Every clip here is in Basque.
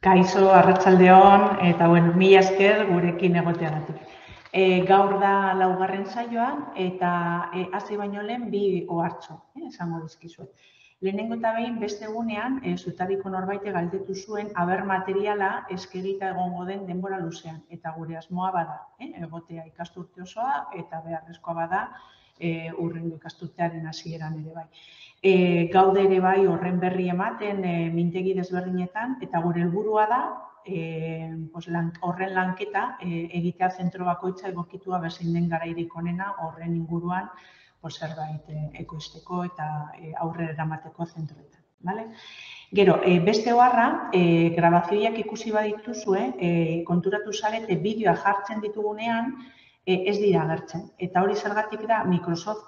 Kaixo, arratsaldeon, eta mila esker gurekin egoteagatik. Gaur da laugarren saioa, eta hasi baino lehen bi ohartxo, esango dizkizuet. Lehenengo eta behin beste egunean, zutariko norbait galdetu zuen, aber materiala eskegita egongo den denbora luzean, eta gure asmoa bada, egotea ikasturte osoa, eta beharrezkoa bada hurrengo ikasturtearen hasieran ere bai. Gaude ere bai horren berri ematen mintegi desberdinetan, eta gure helburua da horren lanketa egitea zentro bakoitza egokitua bezain den garairik onena horren inguruan zerbait ekoizteko eta aurrera eramateko zentroetan. Gero, beste oharra, grabazioiak ikusi badituzue, konturatu zarete bideoa jartzen ditugunean, ez dira agertzen. Eta hori zergatik da Microsoft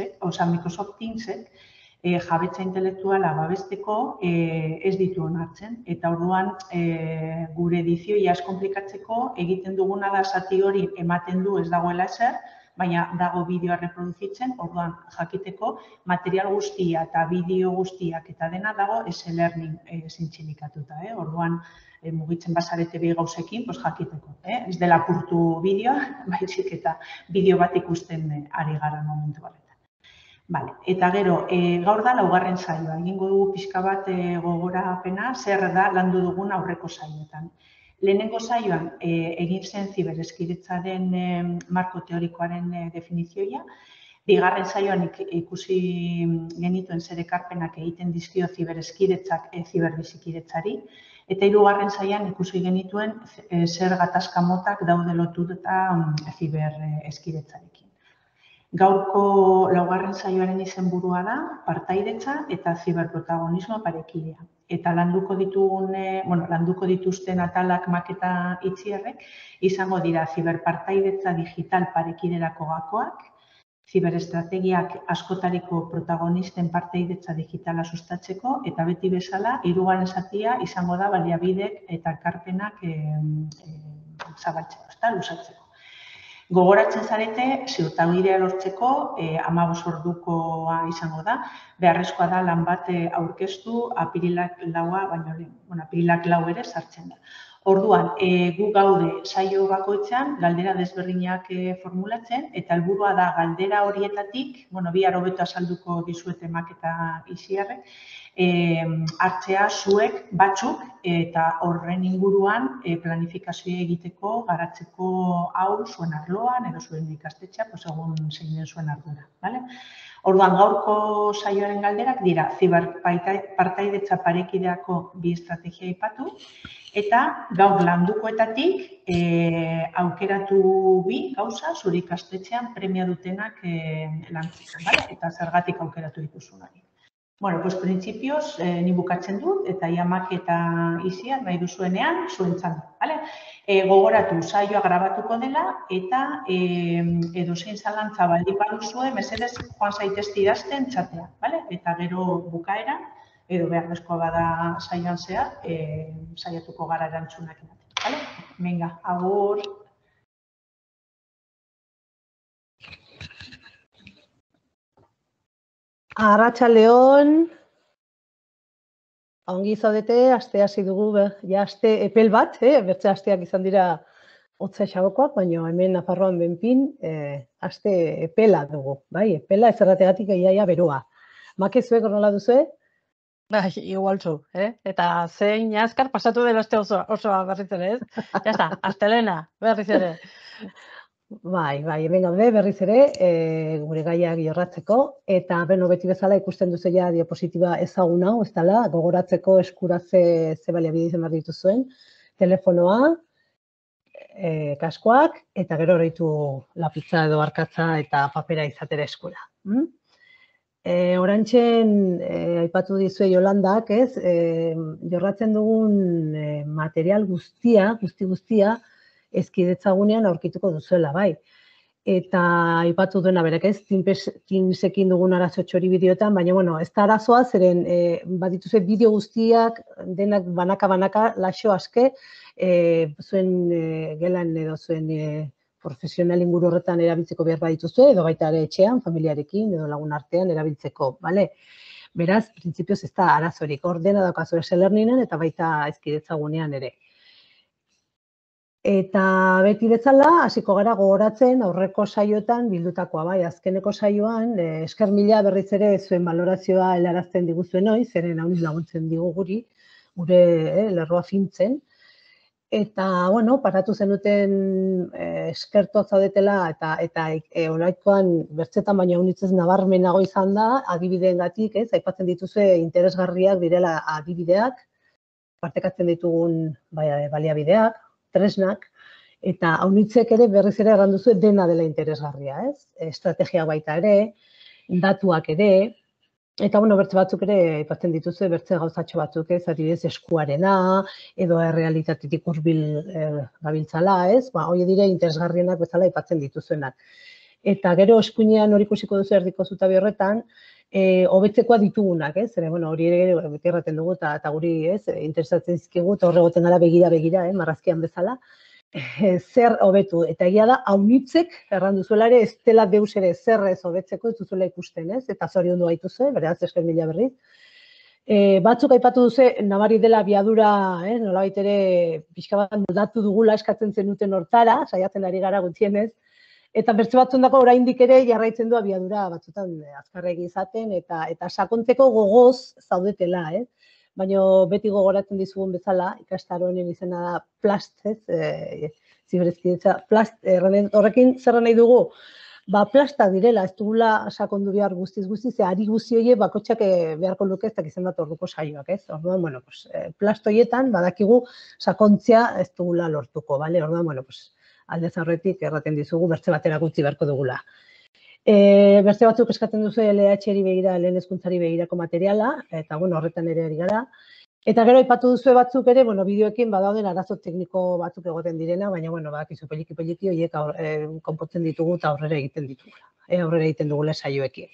Teamsek jabetza intelektuala babesteko ez ditu onartzen. Eta orduan gure edizioia ez konplikatzeko egiten duguna da zati hori ematen du ez dagoela ezer, baina dago bideoa reproduzitzen, orduan jakiteko material guztia eta bideo guztiak eta dena dago e-learning zintzilikatuta. Orduan mugitzen bazarete bi gauzekin jakiteko. Ez dela apurtu bideoa, baizik eta bideo bat ikusten ari gara momentu horretan. Eta gero, gaur da laugarren saioa. Egingo dugu pixka bat gogorapena zer da landu dugun aurreko saioetan. Lehenengo saioan egin zen ziberhezkidetzaren marko teorikoaren definizioia. Bigarren saioan ikusi genituen zer ekarpenak egiten dizkio ziberhezkidetzak ziberbizikidetzari. Eta hirugarren saioan ikusi genituen zer gatazka motak daude lotuta ziberhezkidetzarekin. Gaurko laugarren saioaren izenburua da partaidetza eta ziberprotagonismo parekidea. Eta landuko dituzten atalak maketa itxierrek izango dira ziberpartaidetza digital parekiderako gakoak, ziberestrategiak askotariko protagonisten partaidetza digitala sustatzeko, eta beti bezala hirugarren zatia izango da baliabidek eta ekarpenak zabaltzeko, luzatzeko. Gogoratzen zarete, ziurtagidea lortzeko 15 ordukoa izango da, beharrezkoa da lan bat aurkeztu apirilak 4 baino lehen, apirilak 4 ere sartzen da. Orduan, gu gaude saio bakoitzean galdera desberdinak formulatzen, eta helburua da galdera horietatik, bihar hobeto azalduko dizuete maketa iziarrek, hartzea zuek batzuk eta horren inguruan planifikazioa egiteko, garatzeko hau zuen arloan edo zuen ikastetxea, egun zein den zuen ardura. Orduan, gaurko saioaren galderak dira ziberpartaidetza parekideako bi estrategia aipatu, eta gaur landukoetatik aukeratu bi gauza zure ikastetxean premia dutenak lantzeko, eta zergatik aukeratu dituzun hori. Printzipioz, ni bukatzen dut, eta iamak eta iziak nahi duzuenean zuen txanda. Gogoratu, saioa grabatuko dela, eta edozein zalantza baldin baduzue, mesedez joan zaitezte idazten txatea. Eta gero bukaeran, edo beharrezkoa bada saioan zehar, saiatuko gara erantzunak ematen. Venga, agur! Arratsaldeon, ongi zaudete, aste hasi dugu, aste epel bat, bertze asteak izan dira hotza xabokoak, baina hemen Nafarroan benpin, aste epela dugu, bai, epela ezerrategatik iaia beroa. Makezuek nola duzue? Bai, igualtzu, eta zein azkar pasatu dela aste osoa berriz ere, ez? Jazta, astelena, berriz ere. Bai, hemen gaude berriz ere, gure gaiak jorratzeko, eta beti bezala ikusten duzeia diapositiba ezagun hau, ez dela, gogoratzeko eskuratze ze baliabide izan behar dituzuen, telefonoa, kaskoak, eta gero horreitu lapitza edo arkatza eta papera izatera eskura. Orantxen, aipatu dizue Jolandak, ez, jorratzen dugun material guztia, ezkidetzagunean aurkituko duzuela, bai. Eta aipatu duena berek ez, Teamsekin dugun arazo txori bideoetan, baina, ez da arazoa, zeren badituzue bideo guztiak, denak banaka, laxo aske, zuen gelan edo zuen profesional inguru horretan erabiltzeko behar badituzue, edo baita ere etxean, familiarekin, edo lagun artean erabiltzeko, bale? Beraz, printzipioz ez da arazorik, ordena daukazu e-learningen eta baita hezkidetza gunean ere. Eta beti bezala, hasiko gara gogoratzen aurreko saioetan bildutakoa, bai, azkeneko saioan, esker mila berriz ere zuen balorazioa helarazten diguzuen hori, zeren hau laguntzen digu gure lerroa fintzen. Eta, bueno, paratu zenuten eskertuak zaudetela eta oraingoan bertzetan baina unitzez nabarmenago izan da, adibideengatik, aipatzen dituzue interesgarriak direla adibideak, partekatzen ditugun baliabideak, tresnak, eta haunitzek ere berriz ere erran duzu dena dela interesgarria, ez? Estrategia baita ere, datuak ere, eta bueno, bertze batzuk ere aipatzen dituzue bertze gauzatxo batzuk, ez? Adibidez eskuarena, edo errealitatetik hurbil gabiltzala, ez? Hori dire interesgarrienak bezala aipatzen dituzuenak. Eta gero eskuinean hori ikusiko duzu erdiko zutabe horretan, hobetzekoa ditugunak, ez? Bueno, hori ere beti erraten dugu eta guri, ez? Interesatzen dizkigu eta horregoten gara begira, marrazkian bezala. Zer hobetu, eta egia da, haunitzek, erran duzuela ere, ez dela deus ere zer ez hobetzeko, ez duzuela ikusten, ez? Eta zoriondu gaituzu, beraz, esker mila berriz. Batzuk aipatu duzu, nabari dela abiadura, nolabait ere, pixka bat moldatu dugula eskatzen zenuten hortara, saiatzen ari gara gutxienez, eta bertze batzundako oraindik ere jarraitzen du abiadura batzutan azkarregi izaten, eta sakontzeko gogoz zaudetela, baina beti gogoratzen dizugun bezala, ikastaro honen izena da Plast, ziberhezkidetza, Plast, horrekin zer nahi dugu? Plastak direla, ez dugula sakondu behar guztiz, ari guzti horiek bakotxak beharko luke ez dakizen bat orduko saioak, ez? Orduan, bueno, Plast horietan badakigu sakontzia ez dugula lortuko, bale? Orduan, bueno, aldez aurretik erraten dizugu bertze batera gutxi beharko dugula. Bertze batzuk eskatzen duzu LH-eri begira, lehen hezkuntzari begirako materiala, eta bueno, horretan ere ari gara. Eta gero aipatu duzu batzuk ere, bueno, bideoekin badauden arazo tekniko batzuk egoten direna, baina bueno, badakizu peliki horiek konpontzen ditugu eta aurrera egiten ditugula. Aurrera egiten dugula saioekin.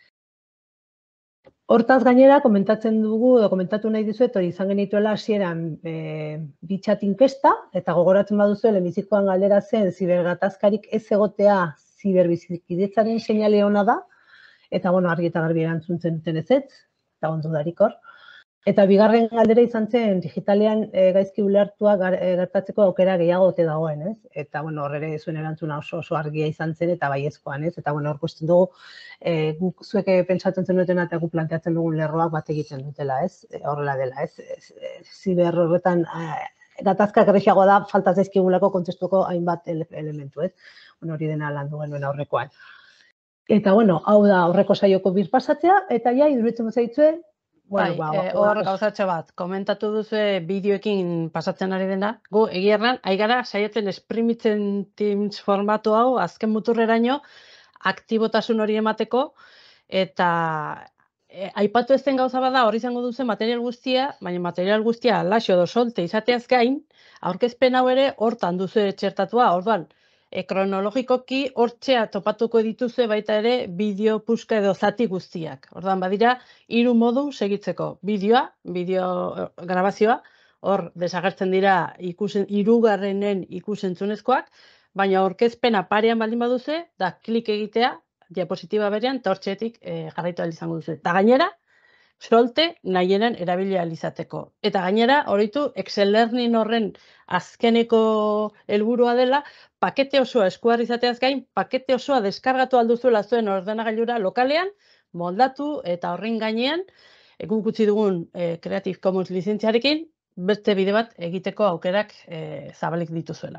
Hortaz gainera, komentatu nahi dizuet, hori izan genituela hasieran bitxat inkesta, eta gogoratzen baduzu, lehenbizikoan galdera zen, zibergatazkarik ez egotea ziberbizikidetzaren seinale ona da, eta bueno, argi eta garbi erantzuntzen duten ezetz, eta ondudarik hor. Eta bigarren galdera izan zen, digitalean gaizki ulertua gertatzeko aukera gehiago ote dagoen, ez? Eta bueno, horre zuen erantzuna oso argia izan zen, eta baiezkoan, ez? Eta bueno, hor kusten dugu, guk zuek pentsatzen zenuten eta guk planteatzen dugun lerroak bat egiten dutela, ez? Horrela dela, ez? Ziber horretan gatazka gerriagoa da, falta zaizkigulako kontzestuko hainbat elementu, ez? Hori dena landu genuen aurrekoan. Eta bueno, hau da aurreko saioko birpasatzea, eta ja, iruditzen zaitzue, hor gauzatxo bat, komentatu duzu bideoekin pasatzen ari dena, gu egierran, aigara saiatzen esprimitzen Teams formatu hau, azken muturreraino, aktibotasun hori emateko, eta aipatu ez den gauza bada, hori izango duzu material guztia, baina material guztia laxo edo solte izateaz gain, aurkezpen hau ere hortan duzu txertatua, orduan, kronologikoki hortzea topatuko dituzue baita ere bideo puska edo zati guztiak. Orduan badira 3 modu segitzeko. Bideo grabazioa, hor desagertzen dira hirugarrenen ikusentzunezkoak, baina aurkezpena parean baldin baduzu, da klik egitea diapositiba berean eta hortzetik jarraitu ahal izango duzu. Eta gainera, solte nahienen erabili ahal izateko. Eta gainera, horitu, Excel Learning horren azkeneko helburua dela, pakete osoa eskuar izateaz gain, pakete osoa deskargatu alduzuela zuen ordenagailura lokalean, moldatu eta horren gainean, guk utzi dugun Creative Commons lizentziarekin, beste bide bat egiteko aukerak zabalik dituzuela.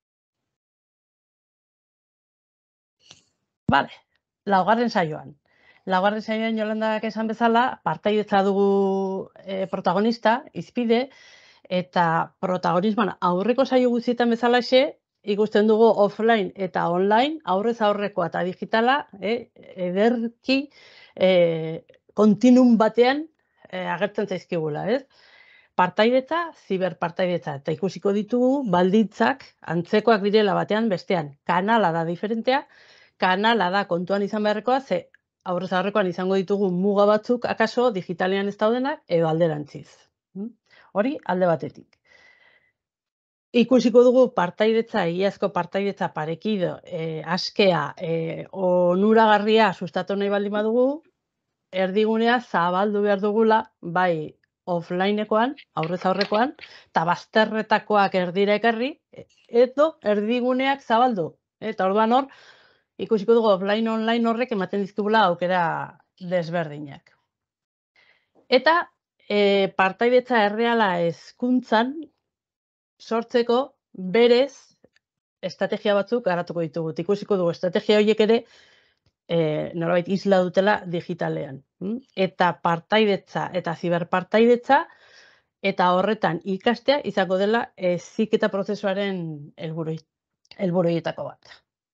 Vale, laugarren saioan. Laugarren saioan Jolandak esan bezala, partaidetza dugu protagonista, izpide, eta protagonismoan aurreko saio guztietan bezalaxe, ikusten dugu offline eta online, aurrez aurrekoa eta digitala, ederki kontinum batean agertzen zaizkigula, ez? Partaidetza, ziberpartaidetza, eta ikusiko ditugu baldintzak antzekoak direla batean bestean. Kanala da diferentea, kanala da kontuan izan beharrekoa, ze aurrez aurrekoan izango ditugu muga batzuk, akaso digitalean ez daudenak, edo alderantziz. Hori alde batetik. Ikusiko dugu partaidetza, egiazko partaidetza parekido, askea, onuragarria sustatu nahi baldin badugu, erdigunea zabaldu behar dugula, bai offlineekoan, aurrez aurrekoan, eta bazterretakoak erdira ekarri, edo erdiguneak zabaldu. Eta orduan hor, ikusiko dugu offline online horrek ematen dizkigula aukera desberdinak. Eta partaidetza erreala hezkuntzan sortzeko berez estrategia batzuk garatuko ditugu. Ikusiko dugu estrategia horiek ere nolabait isla dutela digitalean. Eta partaidetza eta ziberpartaidetza eta horretan ikastea izango dela heziketa prozesuaren helburuetako bat.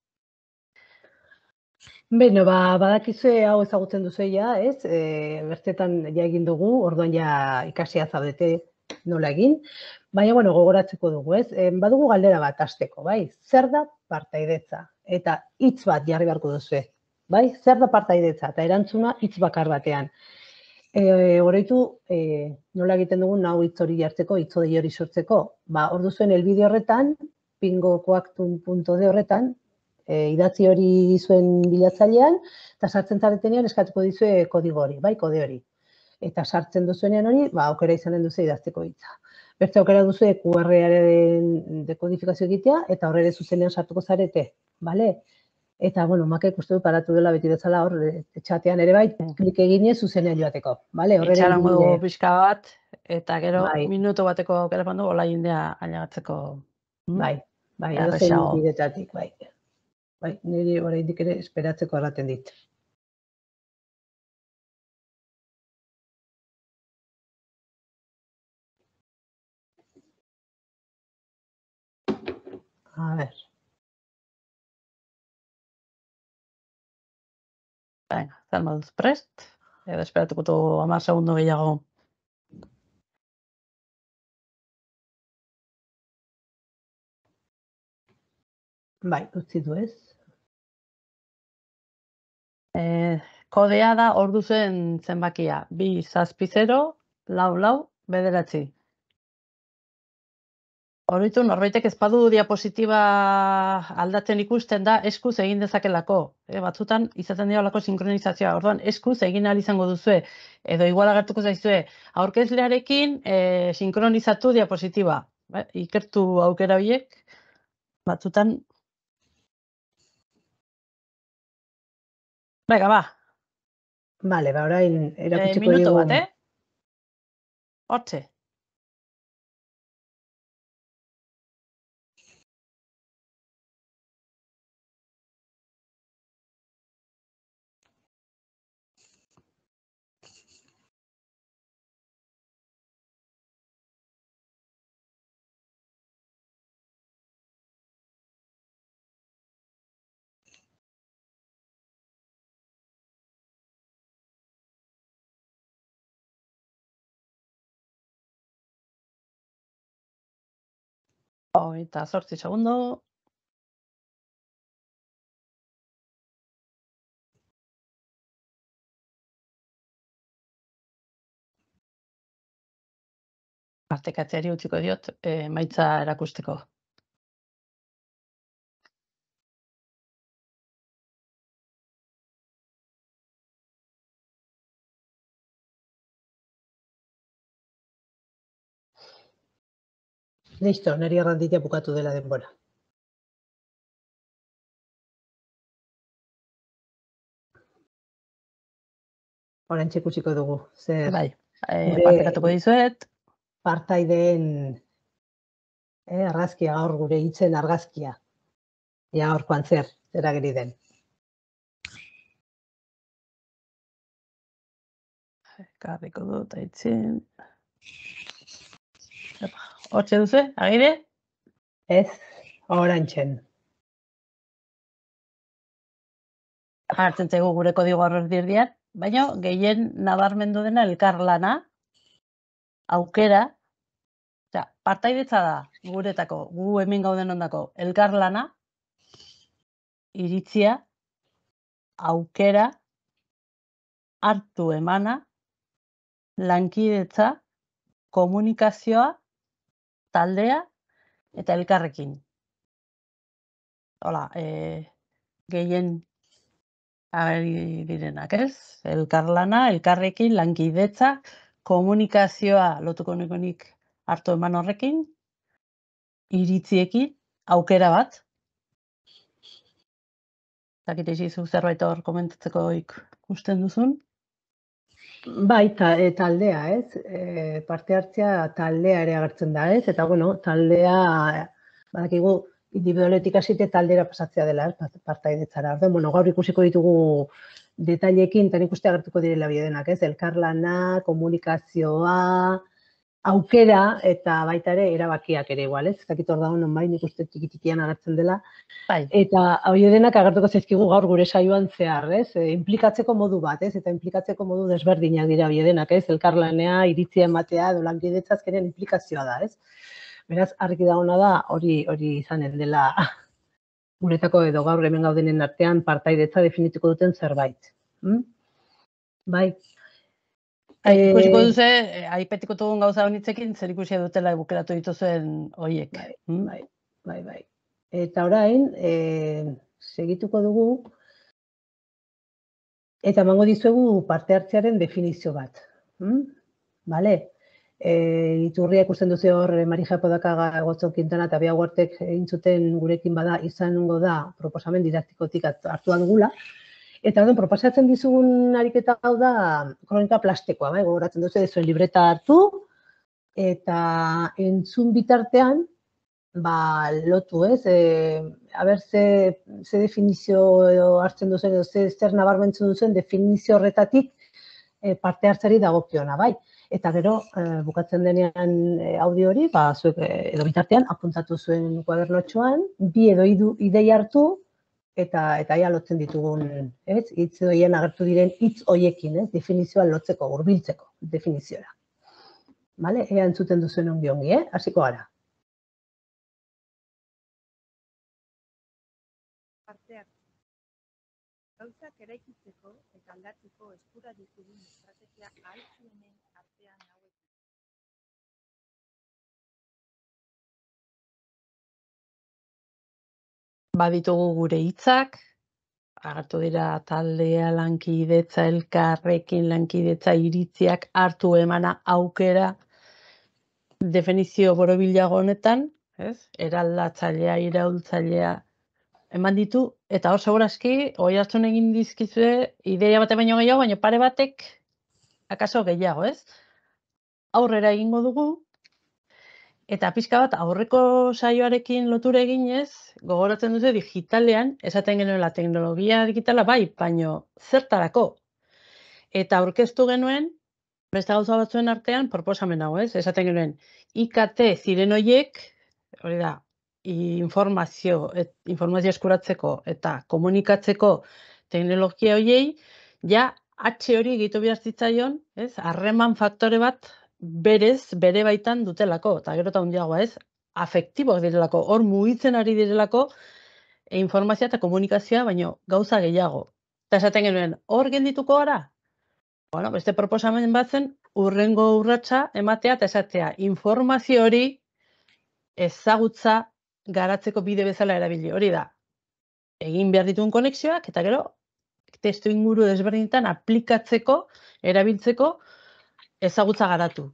Beno, badakizue hau ezagutzen duzu ja, ez? Bertetan ja egin dugu, orduan ja ikasia zaudete nola egin. Baina, bueno, gogoratzeko dugu, ez? Badugu galdera bat hasteko, bai? Zer da partaidetza? Eta hitz bat jarri beharko duzue, bai? Zer da partaidetza? Eta erantzuna hitz bakar batean. Oroitu, nola egiten dugun hau hitz hori jartzeko, hitz hori sortzeko. Hor duzuen helbide horretan, pingokoaktun.de horretan, idatzi hori dizuen bilatzailean, eta sartzen zaretenean eskatuko dizue kodigo hori, bai, kode hori. Eta sartzen duzuenean hori, aukera izanen duzu idazteko hitza. Beste aukera duzu QR-aren dekodifikazio egitea, eta horre ere zuzenean sartuko zarete, bale? Eta, bueno, makek uste du paratu dela beti bezala hor, txatean ere bai, klik eginez zuzenean joateko, bale? Itxarango dugu pixka bat, eta gero Bai. minutu bateko aukera pandu, hola jendea ailegatzeko. Bai, edozein bidetatik, bai. Bai, niri oraindik ere esperatzeko erraten dit. A ver. Venga, zer moduz prest, edo esperatuko du 10 segundo gehiago. Bai, utzi du ez. Kodea da ordu zenbakia, 2-0-4-9-9. Horitu norbaitek ez badu diapositiba aldatzen ikusten da eskuz egin dezakelako. Batzutan izaten dira olako sinkronizazioa. Orduan eskuz egin ahal izango duzue. Edo igual agertuko zaizue aurkezlearekin sinkronizatu diapositiba. Ikertu aukera horiek batzutan. Venga, ba. Vale, orain erakutsiko Minuto dugu. bat, Hortxe. Eta 8 segundo. Partekatzeari utziko diot, emaitza erakusteko. Listo, niri erranditea bukatu dela denbora. Oraintxe ikusiko dugu. Zer Bai, partekatuko dizuet. partaideen argazkia gaur gure hitzen argazkia. Ia gaurkoan zer ageri den. Karriko dut, aitzin. Hortxe duzu, agire? Ez, oraintxen. Hartzen zaigu gure kodigo horrez dirdian, baina gehien nabarmendu dena elkarlana, aukera, partaidetza da guretako, gu hemen gauden ondako, elkarlana, iritzia, aukera, hartu emana, lankidetza, komunikazioa, taldea eta elkarrekin. Hola, gehien ari direnak, ez? Elkarlana, elkarrekin, lankidetza, komunikazioa lotuko nik hartu eman horrekin, iritziekin, aukera bat. Zakite izizu zerbait hor komentatzeko ikusten duzun? Bai, taldea, ez? Parte hartzea taldea ere agertzen da, ez? Eta, bueno, taldea, badakigu, individualetik hasite taldera pasatzea dela, partaidetzara. Bueno, gaur ikusiko ditugu detailekin, eta nik uste agertuko direla biedenak, ez? Elkarlana, komunikazioa, aukera, eta baita ere erabakiak ere igual, ez? Zakit hor dago nonbait, nik uste txikitikian agertzen dela. Eta hori denak agertuko zaizkigu gaur gure saioan zehar, ez? Inplikatzeko modu bat, ez? Eta inplikatzeko modu desberdinak dira hori denak, ez? Elkarlanea, iritzia ematea, edo lankidetza azkenean inplikazioa da, ez? Beraz, argi dagoena da hori izanen dela guretako edo gaur hemen gaudenen artean partaidetza definituko duten zerbait. Bai. Ikusiko duze, aipetiko dugun gauza honitzekin, zer ikusia dutela bukeratu dituzuen horiek. Bai. Eta orain, segituko dugu, eta emango dizuegu parte hartzearen definizio bat. Bale? Iturria ikusten duzu hor, Marija Podakaga, Gotzon Quintana eta Bea Huartek intzuten gurekin bada izango da proposamen didaktikotik hartua dugula. Eta orduan proposatzen dizugun ariketa hau da kronika plastikoa, gogoratzen duzu zuen libreta hartu eta entzun bitartean lotu, ez? Aber ze definizio hartzen duzen edo zer nabarmentzen duzen definizio horretatik parte hartzari dagokiona, bai? Eta gero, bukatzen denean audio hori, zuek edo bitartean apuntatu zuen kuadernotxoan, bi edo idei hartu, eta ia lotzen ditugun, ez? Hitz horien agertu diren hitz horiekin, ez? Definizioa lotzeko, hurbiltzeko definiziora. Bale? Ea entzuten duzuen ongi, hasiko gara. Parte hartu. Gauzak eraikitzeko eta aldatzeko eskura ditugun estrategia ahaltzuenen artean hauek. Baditugu gure hitzak, agertu dira taldea, lankidetza, elkarrekin, lankidetza, iritziak, hartu emana, aukera, definizio borobilago honetan, ez? Eraldatzailea, iraultzailea, eman ditu, eta hor segurazki, hori hartzen egin dizkizue, ideia bate baino gehiago, baina pare batek, akaso gehiago, ez? Aurrera egingo dugu, eta pixka bat aurreko saioarekin lotura eginez, gogoratzen dute digitalean, esaten genuela teknologia digitala bai, baino zertarako. Eta aurkeztu genuen, beste gauza batzuen artean, proposamen hau, ez? Esaten genuen, IKT ziren horiek, hori da, informazio eskuratzeko eta komunikatzeko teknologia horiei, ja, H hori egitu behar zitzaion, ez? Harreman faktore bat bere baitan dutelako, eta gero eta handiagoa, ez? Afektiboak direlako, hor mugitzen ari direlako informazioa eta komunikazioa, baino gauza gehiago. Eta esaten genuen, hor geldituko gara? Bueno, beste proposamen batzen, hurrengo urratsa ematea eta esatea, informazio hori ezagutza garatzeko bide bezala erabili. Hori da, egin behar dituen konexioak, eta gero, testu inguru desberdinetan aplikatzeko, erabiltzeko, ezagutza garatu.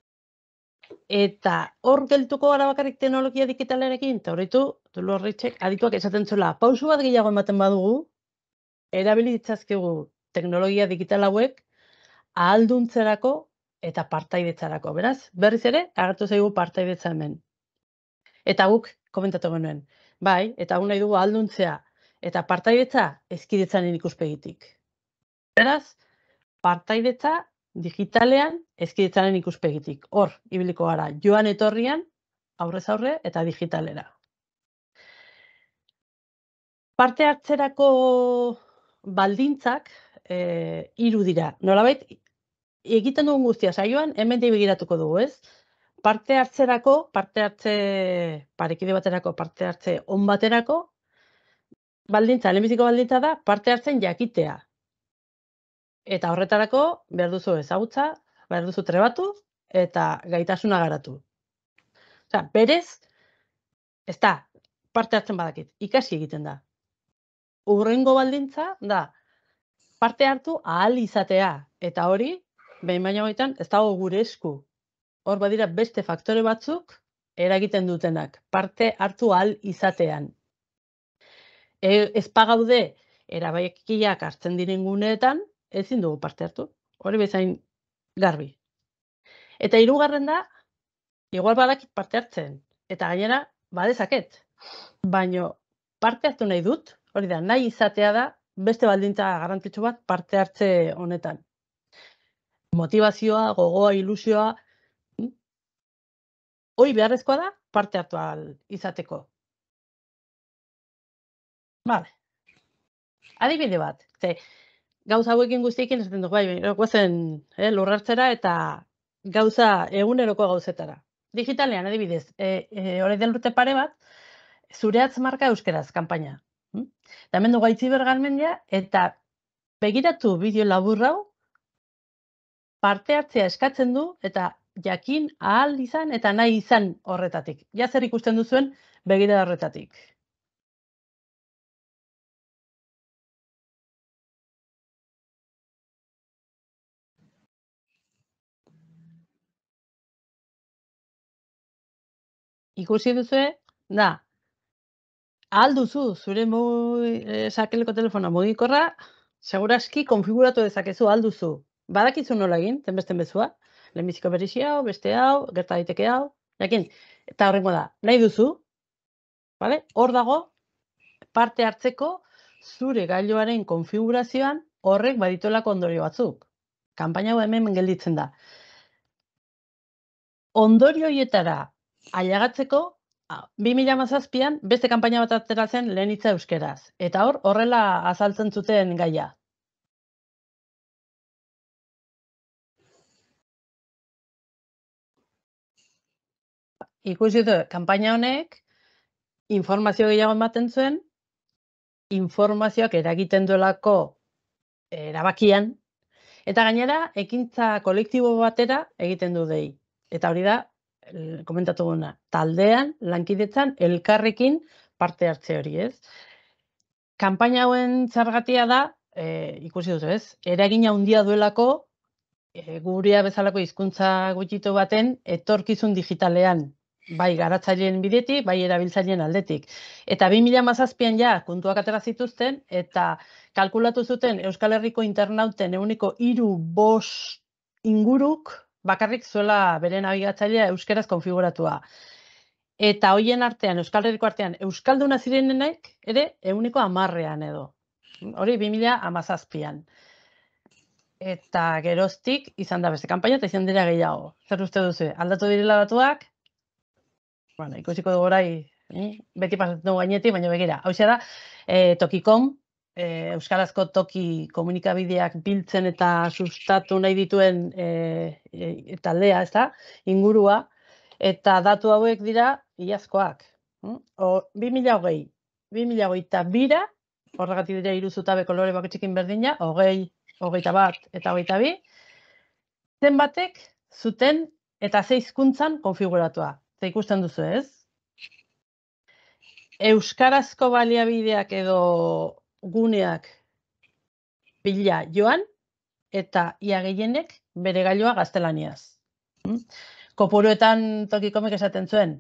Eta hor geltuko gara bakarrik teknologia digitalarekin, eta horretu, Tulu Horritxek adituak esaten zuela, pausu bat gehiago ematen badugu, erabili ditzazkegu teknologia digital hauek ahalduntzerako eta partaidetzarako. Beraz, berriz ere, agertu zaigu partaidetza hemen. Eta guk komentatu genuen, bai, eta hau nahi dugu ahalduntzea eta partaidetza ezkidetzaren ikuspegitik. Beraz, partaidetza digitalean ezkidetzaren ikuspegitik. Hor, ibiliko gara, joan etorrian, aurrez aurre eta digitalera. Parte hartzerako baldintzak 3 dira. Nolabait, egiten dugun guztia saioan, hemen begiratuko dugu, ez? Parte hartzerako, parekide baterako, parte hartze on baterako, lehenbiziko baldintza da, parte hartzen jakitea. Eta horretarako, behar duzu ezagutza, behar duzu trebatu, eta gaitasuna garatu. Osea, berez, ez da, parte hartzen badakit, ikasi egiten da. Hurrengo baldintza da, parte hartu ahal izatea. Eta hori, behin baino baitan, ez dago gure esku. Hor badira beste faktore batzuk eragiten dutenak, parte hartu ahal izatean. Ez pagaude erabakiak hartzen diren guneetan, ezin dugu parte hartu. Hori bezain garbi. Eta hirugarren da, igual badakit parte hartzen, eta gainera badezaket. Baino parte hartu nahi dut, hori da, nahi izatea da, beste baldintza garrantzitsu bat parte hartze honetan. Motivazioa, gogoa, ilusioa, hori beharrezkoa da parte hartu ahal izateko. Vale. Adibide bat, gauza hauekin guztiekin esaten dugu, goazen lurrartzera eta gauza eguneroko gauzetara. Digitalean, adibidez, hori den urte pare bat, zureatz marka euskeraz, kanpaina. Eta hemen dugu Aitziber Garmendia, eta begiratu bideo labur hau, parte hartzea eskatzen du, eta jakin ahal izan eta nahi izan horretatik. Ja zer ikusten duzuen begira horretatik. Ikusi duzue, da, ahal duzu zure sakeleko telefona mugikorra, seguraski konfiguratu dezakezu ahal duzu. Badakizu nola egin, zenbesten bezua, lehenbiziko berezi hau, beste hau, gerta daiteke hau, jakin, eta horrengo da, nahi duzu, vale? Hor dago, parte hartzeko zure gailuaren konfigurazioan horrek badituelako ondorio batzuk. Kanpaina hau hemen gelditzen da. Ondorio horietara ailegatzeko, 2017an beste kanpaina bat atera zen lehen hitza euskeraz. Eta horrela azaltzen zuten gaia. Ikusi dut, kanpaina honek informazio gehiago ematen zuen, informazioak eragiten duelako erabakian, eta gainera ekintza kolektibo batera egiten du dei. Eta hori da, komentatu guna, taldean, lankidetzan, elkarrekin parte hartze hori, ez? Kanpaina hauen zergatia da, ikusi duzu, ez? Eragina handia duelako, gurea bezalako hizkuntza gutxitu baten, etorkizun digitalean, bai garatzaileen bidetik, bai erabiltzaileen aldetik. Eta 2017an ja, kontuak atera zituzten, eta kalkulatu zuten Euskal Herriko internauten 3/5 inguruk, bakarrik zuela bere nabigatzailea euskeraz konfiguratua. Eta hoien artean, Euskal Herriko artean, euskalduna zirenenek ere 10%an edo. Hori 2017an. Eta geroztik izan da beste kanpaina eta izan dira gehiago. Zer uste duzu? Aldatu direla datuak? Bueno, ikusiko dugu orai, beti pasatzen dugu gainetik, baina begira. Hau da, Tokikom, euskarazko toki komunikabideak biltzen eta sustatu nahi dituen taldea, ez da, ingurua, eta datu hauek dira iazkoak. 2020, 2022, horregatik dira 3 zutabe kolore baketxekin berdina, 20, 21 eta 22, zenbatek zuten eta 6 hizkuntzan konfiguratua. Eta ikusten duzu, ez? Euskarazko baliabideak edo guneak bila joan, eta ia gehienek bere gailua gaztelaniaz. Kopuruetan Tokikomek esaten zuen,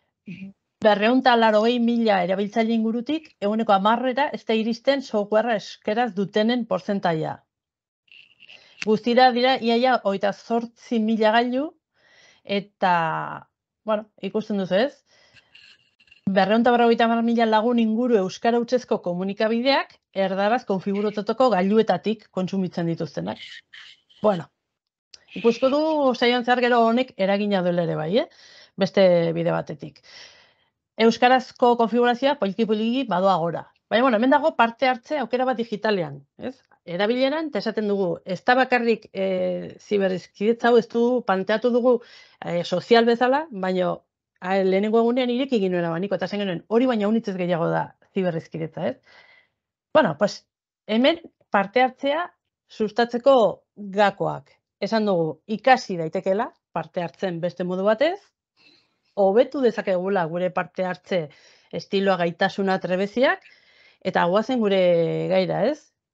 280.000 erabiltzaile ingurutik, 10%ra ez da iristen softwarea euskeraz dutenen portzentaia. Guztira dira, iaia 28.000 gailu, eta, bueno, ikusten duzu, ez? 250.000 lagun inguru euskara hutsezko komunikabideak erdaraz konfiguratutako gailuetatik kontsumitzen dituztenak. Bueno, ikusko du saion zehar gero honek eragina duela ere bai, beste bide batetik. Euskarazko konfigurazioa poliki-poliki badoa gora. Baina, bueno, hemen dago parte hartze aukera bat digitalean, ez? Erabileran, eta esaten dugu, ez da bakarrik ziberrizkidetza hau, ez du planteatu dugu sozial bezala, baina lehenengo egunean ireki ginoen abaniko, eta zen genuen hori baina unitzez gehiago da ziberrizkidetza, ez? Bueno, pues, hemen parte hartzea sustatzeko gakoak. Esan dugu, ikasi daitekela parte hartzen beste modu batez, hobetu dezakegula gure parte hartze estiloa, gaitasuna, trebeziak, eta guazen gure gaira, ez?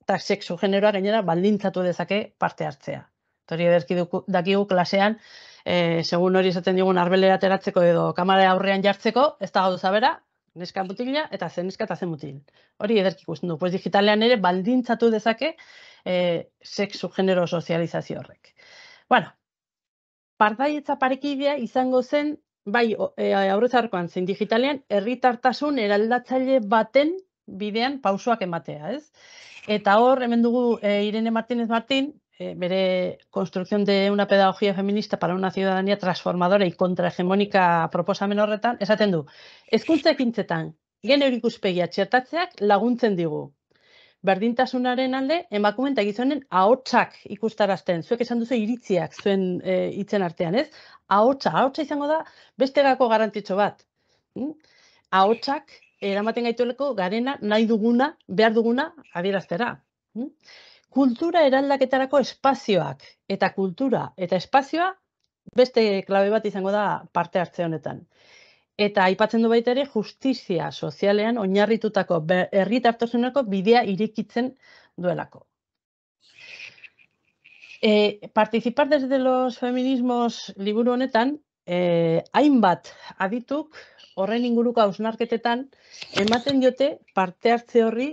eta sexu generoa gainera baldintzatu dezake parte hartzea. Hori ederki dakigu klasean, segun hori esaten digun arbelera ateratzeko edo kamara aurrean jartzeko, ez da gauza bera, neska mutila eta zen neska eta zen mutil. Hori ederki ikusten du. Pues digitalean ere baldintzatu dezake sexu genero sozializazio horrek. Bueno, partaidetza parekidea izango zen, bai aurrezarkoan zein digitalean, herritartasun eraldatzaile baten bidean pausoak ematea, ez? Eta hor, hemen dugu Irene Martínez Martín, bere Construcción de una pedagogía feminista para una ciudadanía transformadora y contrahegemónica proposamen horretan, esaten du, hezkuntza ekintzetan genero ikuspegia txertatzeak laguntzen digu. Berdintasunaren alde, emakumeen eta gizonen ahotsak ikustarazten. Zuek esan duzu iritziak zuen hitzen artean, ez? Ahotsa izango da besterako garrantzitsu bat. Ahotsak eramaten gaitueleko garena, nahi duguna, behar duguna adieraztera. Kultura eraldaketarako espazioak eta kultura eta espazioa beste klabe bat izango da parte hartze honetan. Eta aipatzen du baita ere justizia sozialean oinarritutako herritartasuneko bidea irekitzen duelako. Participar desde los feminismos liburu honetan, hainbat adituk horren inguruko hausnarketetan ematen diote parte hartze horri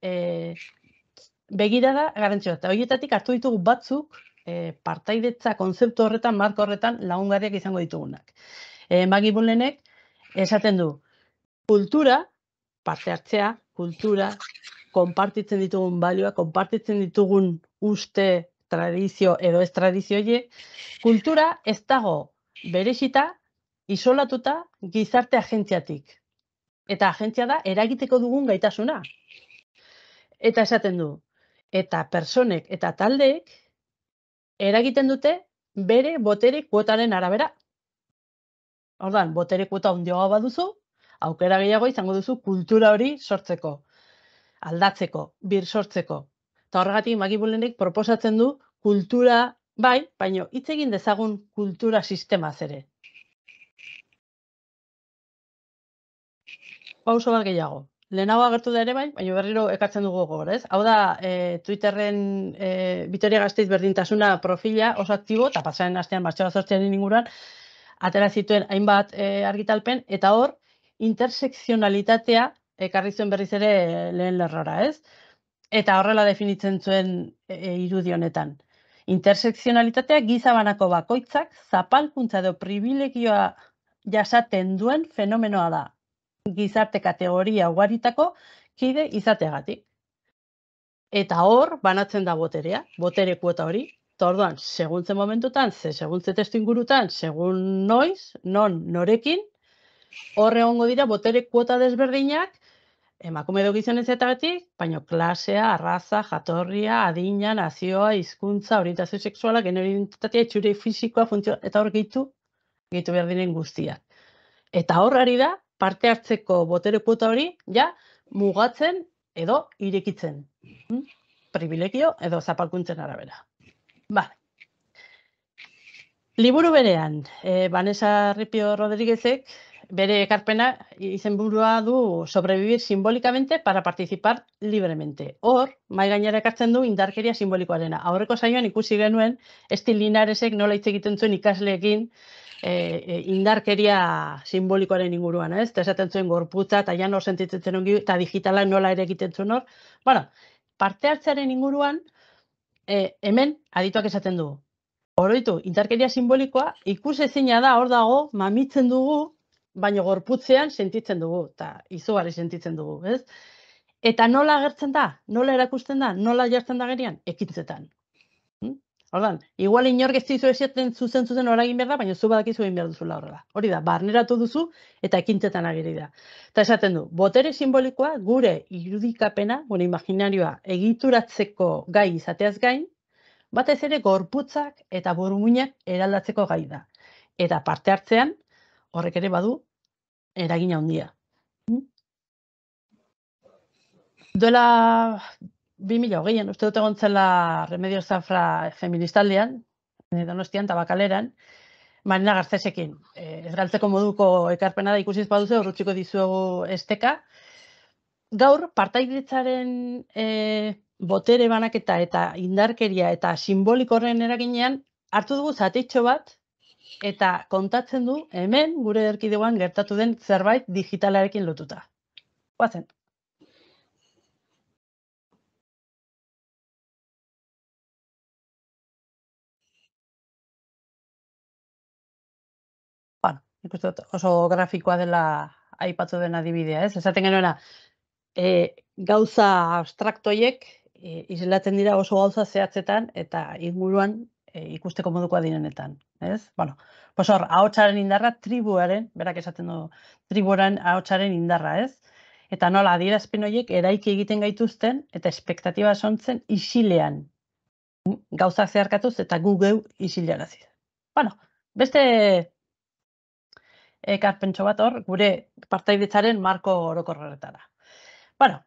begirada garrantzitsua. Eta horietatik hartu ditugu batzuk partaidetza kontzeptu horretan, marko horretan lagungarriak izango ditugunak. Maggie Bullenek esaten du, kultura, parte hartzea, kultura, konpartitzen ditugun balioa, konpartitzen ditugun uste, tradizio edo ez tradizio horiek, kultura ez dago berezita, isolatuta gizarte agentziatik. Eta agentzia da eragiteko dugun gaitasuna. Eta esaten du, eta personek eta taldeek eragiten dute bere botere kuotaren arabera. Ordan, botere kuota handiagoa baduzu, aukera gehiago izango duzu kultura hori sortzeko, aldatzeko, birsortzeko. Eta horregatik Maggie Bullenek proposatzen du kultura bai, baina hitz egin dezagun kultura sistemaz ere. Pauso bat gehiago. Lehenago agertu da ere bai, baina berriro ekartzen dugu gogor, ez? Hau da, Twitterren Vitoria Gasteiz berdintasuna profila oso aktibo, eta pasaren astean martxoa 8aren inguruan, atera zituen hainbat argitalpen, eta hor, intersekzionalitatea ekarri zuen berriz ere lehen lerrora, ez? Eta horrela definitzen zuen irudi honetan. Intersekzionalitatea gizabanako bakoitzak zapalkuntza edo privilegioa jasaten duen fenomenoa da. Gizarte kategoria ugaritako kide izateagatik. Eta hor, banatzen da boterea, botere kuota hori. Eta orduan, seguntze momentutan, seguntze testu ingurutan, segun noiz, non, norekin, horre egongo dira botere kuota desberdinak, emakume edo gizonezetatik, baina klasea, arraza, jatorria, adina, nazioa, hizkuntza, orientazio sexuala, genero identitatea, itxure fisikoa, funtzio, eta hor gehitu behar diren guztiak. Eta horrari da, parte hartzeko botere kuota hori, ja, mugatzen edo irekitzen. Privilegio edo zapalkuntzen arabera. Liburu berean, Vanessa Ripio Rodríguezek, bere ekarpena izenburua du sobrevivir simbólicamente para participar libremente. Hor, mai gainera ekartzen du indarkeria simbolikoarena. Aurreko saioan ikusi genuen, Esti Linaresek nola hitz egiten zuen ikasleekin indarkeria simbolikoaren inguruan, ez? Eta esaten zuen gorputza, eta ja nor sentitzen zen ongi, eta digitala nola ere egiten zuen hor. Bueno, parte hartzearen inguruan, hemen adituak esaten du. Oroitu, indarkeria simbolikoa ikusezina da, hor dago, mamitzen dugu, baina gorputzean sentitzen dugu, eta izugarri sentitzen dugu, ez? Eta nola agertzen da, nola erakusten da, nola jartzen da gerian, ekintzetan. Ordan, igual inork ez dizu esaten zuzen horagin behar da, baina zu badakizu egin behar duzula horrela. Hori da, barneratu duzu eta ekintzetan ageri da. Eta esaten du, botere simbolikoa gure irudikapena, gure imaginarioa egituratzeko gai izateaz gain, batez ere gorputzak eta burmuinak eraldatzeko gai da. Eta parte hartzean, horrek ere badu, eragina handia. Duela 2020, uste dut egon zela Remedio Zafra feministaldean, Donostian, Tabakaleran, Marina Garcesekin. Esgaltzeko moduko ekarpena da ikusiz baduzu, urrutsiko dizuegu esteka. Gaur, partaidetzaren botere banaketa eta indarkeria eta simboliko horren eraginean hartu dugu zatitxo bat eta kontatzen du hemen gure erkidegoan gertatu den zerbait digitalarekin lotuta. Guazen. Bueno, ikusten dut oso grafikoa dela aipatu den adibidea, ez? Esaten genuena, gauza abstraktoiek islatzen dira oso gauza zehatzetan eta inguruan ikusteko modukoa direnetan, ez? Bueno, pues hor, ahotsaren indarra tribuaren, berak esaten du, tribuaren ahotsaren indarra, ez? Eta nola, adierazpen horiek eraiki egiten gaituzten eta espektatiba sontzen isilean. Gauzak zeharkatuz eta gu geu isilarazi. Bueno, beste ekarpentxo bat hor, gure partaidetzaren marko orokorretara. Bueno,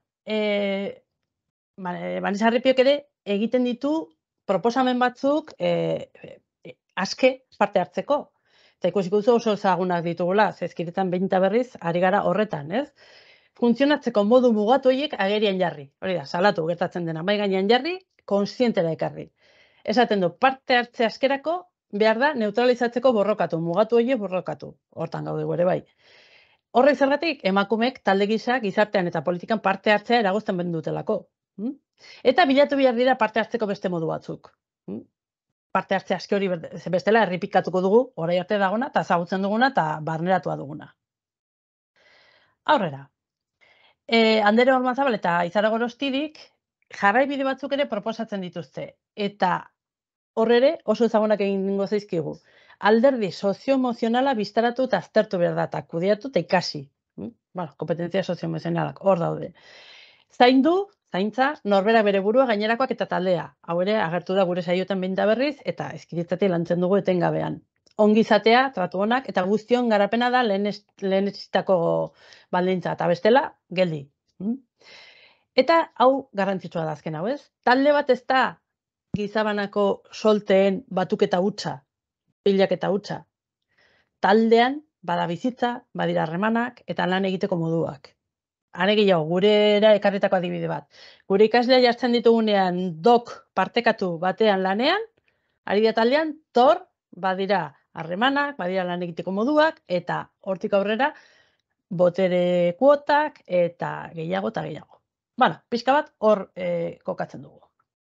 Vanessa Harripiok ere egiten ditu proposamen batzuk aske parte hartzeko. Eta ikusiko duzu oso ezagunak ditugula, zezkiretan behin eta berriz, ari gara horretan, ez? Funtzionatzeko modu mugatu horiek agerian jarri. Hori da, salatu gertatzen dena, mai gainean jarri, kontzientera ekarri. Esaten du, parte hartze askerako behar da neutralizatzeko borrokatu, mugatu horiek borrokatu. Hortan gaude ere bai. Horrek zergatik, emakumeek talde gisa, gizartean eta politikan parte hartzea eragozten behar dutelako. Eta bilatu behar dira parte hartzeko beste modu batzuk. Parte hartze aske hori bestela errepikatuko dugu, orain arte dagona, eta ezagutzen duguna, eta barneratua duguna. Aurrera. Andere Ormazabal eta Izara Gorostidik jarraibide batzuk ere proposatzen dituzte. Eta hor ere oso ezagunak egingo zaizkigu. Alderdi sozioemozionala biztaratu eta aztertu behar da, eta kudeatu eta ikasi. Bueno, kompetentzia sozioemozionalak, hor daude. Zaintza, norbera bere burua gainerakoak eta taldea. Hau ere, agertu da gure saiotan behin eta berriz, eta ezkiritzati lantzen dugu etengabean. Ongizatea, tratu honak, eta guztion garapena da lehenetsitako baldintza, eta bestela, geldi. Eta hau garrantzitsua da azken hau, ez? Talde bat ez da gizabanako solteen batuketa hutsa, pilaketa hutsa. Taldean, bada bizitza, badira harremanak, eta lan egiteko moduak. Hane gehiago, gurera ekarritako adibide bat. Gure ikaslea jartzen ditugunean dok partekatu batean lanean, ari da taldean, badira harremanak, badira lan egiteko moduak, eta hortik aurrera botere kuotak eta gehiago eta gehiago. Bueno, pixka bat hor kokatzen dugu.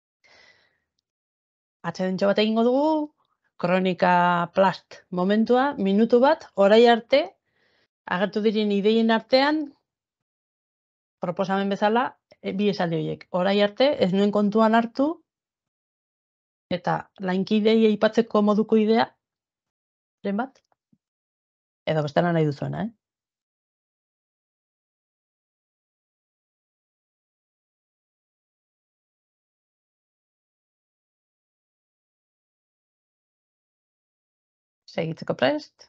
Atxedentxo bat egingo dugu, kronika plast momentua, minutu bat, orai arte, agertu diren ideien artean, proposamen bezala, bi esaldi horiek. Orai arte, ez nuen kontuan hartu, eta lankidei aipatzeko moduko idea, lehen bat? Edo bestela nahi duzuena, Segitzeko prest?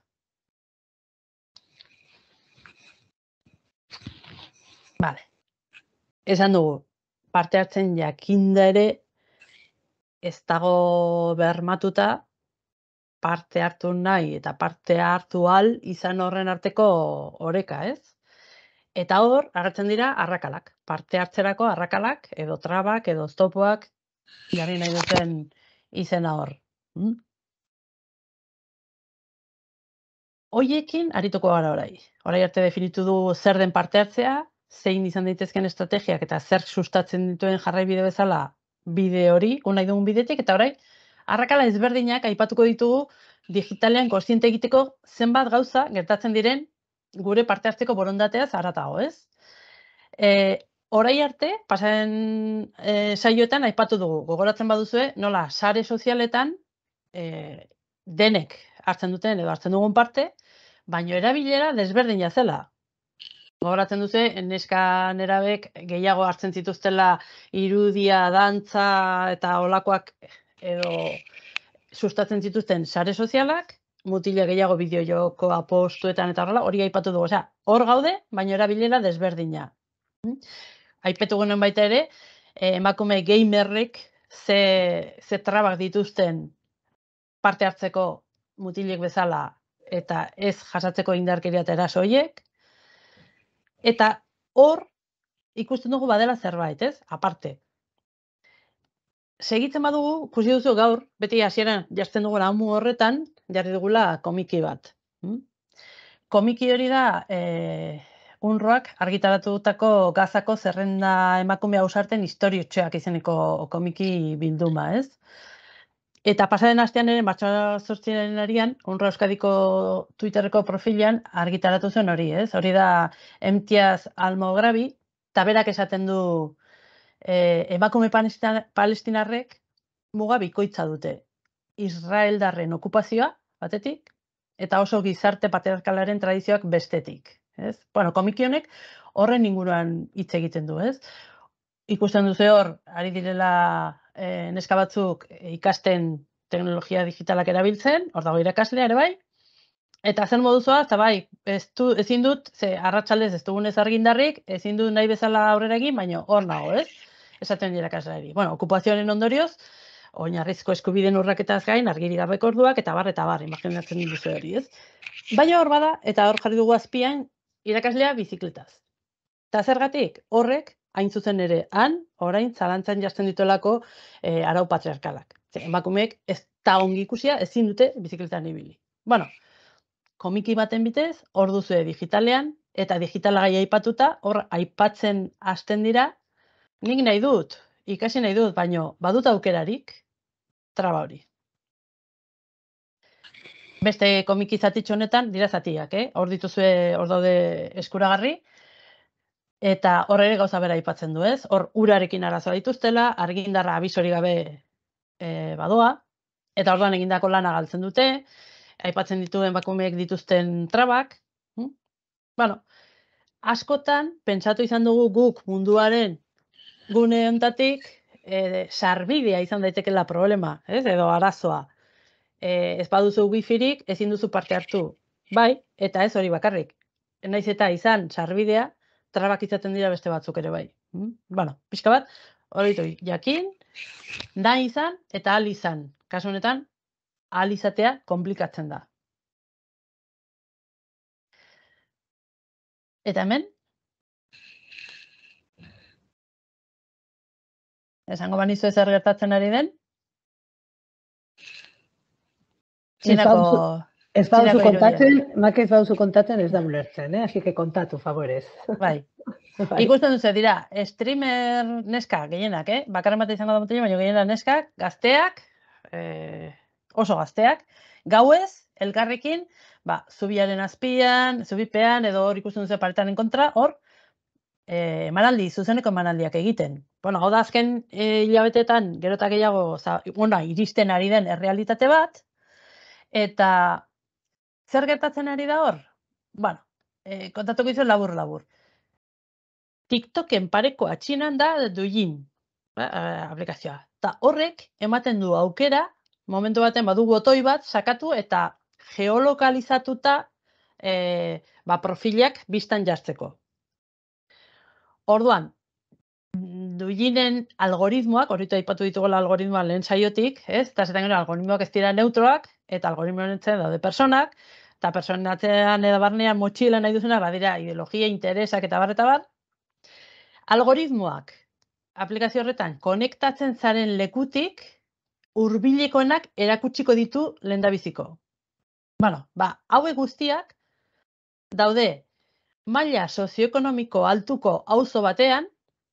Vale. Esan dugu, parte hartzen jakinda ere ez dago bermatuta parte hartu nahi eta parte hartu ahal izan horren arteko oreka, ez? Eta hor, agertzen dira arrakalak. Parte hartzerako arrakalak, edo trabak, edo oztopoak, jarri nahi duten izena hor. Hoiekin arituko gara orai. Orai arte definitu du zer den parte hartzea, zein izan daitezken estrategiak eta zer sustatzen dituen jarraibide bezala bide hori, nahi dugun bidetik, eta orai, arrakala ezberdinak aipatuko ditugu digitalean kontziente egiteko zenbat gauza gertatzen diren gure parte hartzeko borondateaz haratago, ez? Orai arte, pasaren saioetan aipatu dugu, gogoratzen baduzue, nola sare sozialetan denek hartzen duten edo hartzen dugun parte, baino erabilera desberdina zela. Gogoratzen duzu, neska nerabek gehiago hartzen zituztela irudia, dantza eta olakoak edo sustatzen zituzten sare sozialak, mutila gehiago bideo-joko apostuetan eta horrela, hori aipatu dugu. Osea, hor gaude, baino erabilera desberdina. Aipatu genen baita ere, emakume gamerrek ze trabak dituzten parte hartzeko mutilek bezala eta ez jasatzeko indarkeria eta eraso horiek. Eta hor ikusten dugu badela zerbait, ez? Aparte, segitzen badugu, ikusi duzu gaur, beti hasieran jartzen dugu amu horretan, jarri dugula komiki bat. Komiki hori da, UNRWAk argitaratutako Gazako zerrenda emakume ausarten historiotxoak izeneko komiki bilduma, ez? Eta pasaren astean ere, martxoa 8-arian, UNRWA Euskadiko Twitterreko profilan argitaratu zen hori, ez? Hori da Emtiaz Almograbi, eta berak esaten du emakume palestinarrek muga bikoitza dute. Israeldarren okupazioa, batetik, eta oso gizarte patriarkalaren tradizioak bestetik. Ez? Bueno, komiki honek horren inguruan hitz egiten du, ez? Ikusten duzu hor, ari direla neska batzuk ikasten teknologia digitalak erabiltzen, hor dago irakaslea ere bai, eta zer moduzoa, eta bai, ezin dut, ze arratsaldez ez dugunez argindarrik, ezin dut nahi bezala aurrera egin, baina hor nago, ez? Esaten irakasleari. Bueno, okupazioaren ondorioz, oinarrizko eskubideen urraketaz gain, argirik gabeko orduak, eta bar, imaginatzen duzu hori, ez? Baina hor bada, eta hor jarri dugu azpian, irakaslea bizikletaz. Eta zergatik, horrek, hain zuzen ere, orain zalantzan jartzen dituelako arau patriarkalak. Emakumeek ez da ongi ikusia, ezin dute bizikletan ibili. Bueno, komiki baten bitez, hor duzu digitalean, eta digitala gai aipatuta, hor aipatzen hasten dira, nik nahi dut, ikasi nahi dut, baino badut aukerarik, traba hori. Beste komiki zatitxo honetan, dira zatiak, hor dituzue, hor daude eskuragarri, eta hor ere gauza bera aipatzen du, ez? Hor urarekin arazoa dituztela, argindarra abisori gabe badoa, eta orduan egindako lana galtzen dute, aipatzen dituen emakumeek dituzten trabak. Bueno, askotan, pentsatu izan dugu guk munduaren gune honetatik, sarbidea izan daitekela problema, ez? Edo arazoa. Ez baduzu wifirik, ezin duzu parte hartu. Bai, eta ez hori bakarrik. Naiz eta izan sarbidea, trabak izaten dira beste batzuk ere bai. Bueno, pixka bat, hori jakin, nahi izan eta ahal izan. Kasu honetan, ahal izatea konplikatzen da. Eta hemen? Esango banizu zer gertatzen ari den? Ez baduzu kontatzen, mak ez baduzu kontatzen ez da ulertzen, así que kontatu, favorez. Bai. Ikusten duzu, dira, streamer neska gehienak, bakarren bat izango da mutillo, baina gehienak neskak, gazteak, oso gazteak, gauez, elkarrekin, zubiaren azpian, zubipean, edo hor ikusten duzu paretaren kontra, hor, emanaldi, zuzeneko emanaldiak egiten. Bueno, hau da azken hilabetetan, gero eta gehiago, iristen ari den errealitate bat, eta zer gertatzen ari da hor? Bueno, kontatuko izu labur-labur. TikToken pareko atxinan da Douyin aplikazioa. Eta horrek ematen du aukera, momentu baten badu botoi bat, sakatu eta geolokalizatuta profilak biztan jartzeko. Orduan, Douyinen algoritmoak, horretu aipatu ditugola algoritmoa lehen saiotik, eta zetan gero algoritmoak ez dira neutroak, eta algoritmoen entzen daude personak, eta personatzean edo barnean motxila nahi duzuna, badira ideologia, interesak eta bar, algoritmoak aplikazio horretan konektatzen zaren lekutik hurbilekoenak erakutsiko ditu lehendabiziko. Bueno, hauek guztiak daude maila sozioekonomiko altuko auzo batean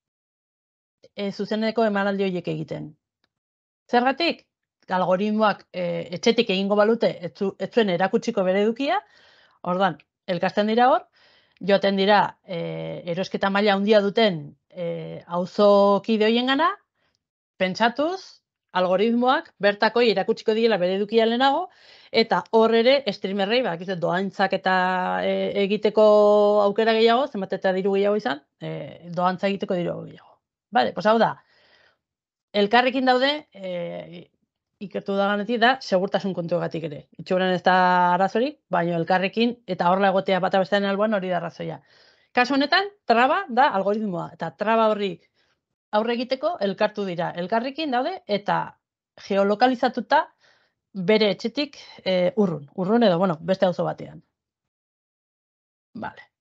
zuzeneko emanaldi horiek egiten. Zergatik? Algoritmoak etxetik egingo balute ez zuen erakutsiko bere edukia, orduan, elkartzen dira hor, joaten dira erosketa maila handia duten auzokide horien gana, pentsatuz, algoritmoak bertakoi erakutsiko diela bere edukia lehenago, eta hor ere streamerrei, doantzak eta egiteko aukera gehiago, zenbat eta diru gehiago izan, doantza egiteko diru gehiago. Bale, pues hau da, elkarrekin daude, ikertu da ganetik da, segurtasun kontuagatik ere. Itxuran ez da arazorik, baina elkarrekin, eta horla egotea bata bestean alboan hori da arrazoia. Kasu honetan, traba da algoritmoa, eta traba horri aurre egiteko elkartu dira. Elkarrekin daude, eta geolokalizatuta bere etxetik urrun edo, beste auzo batean. Vale.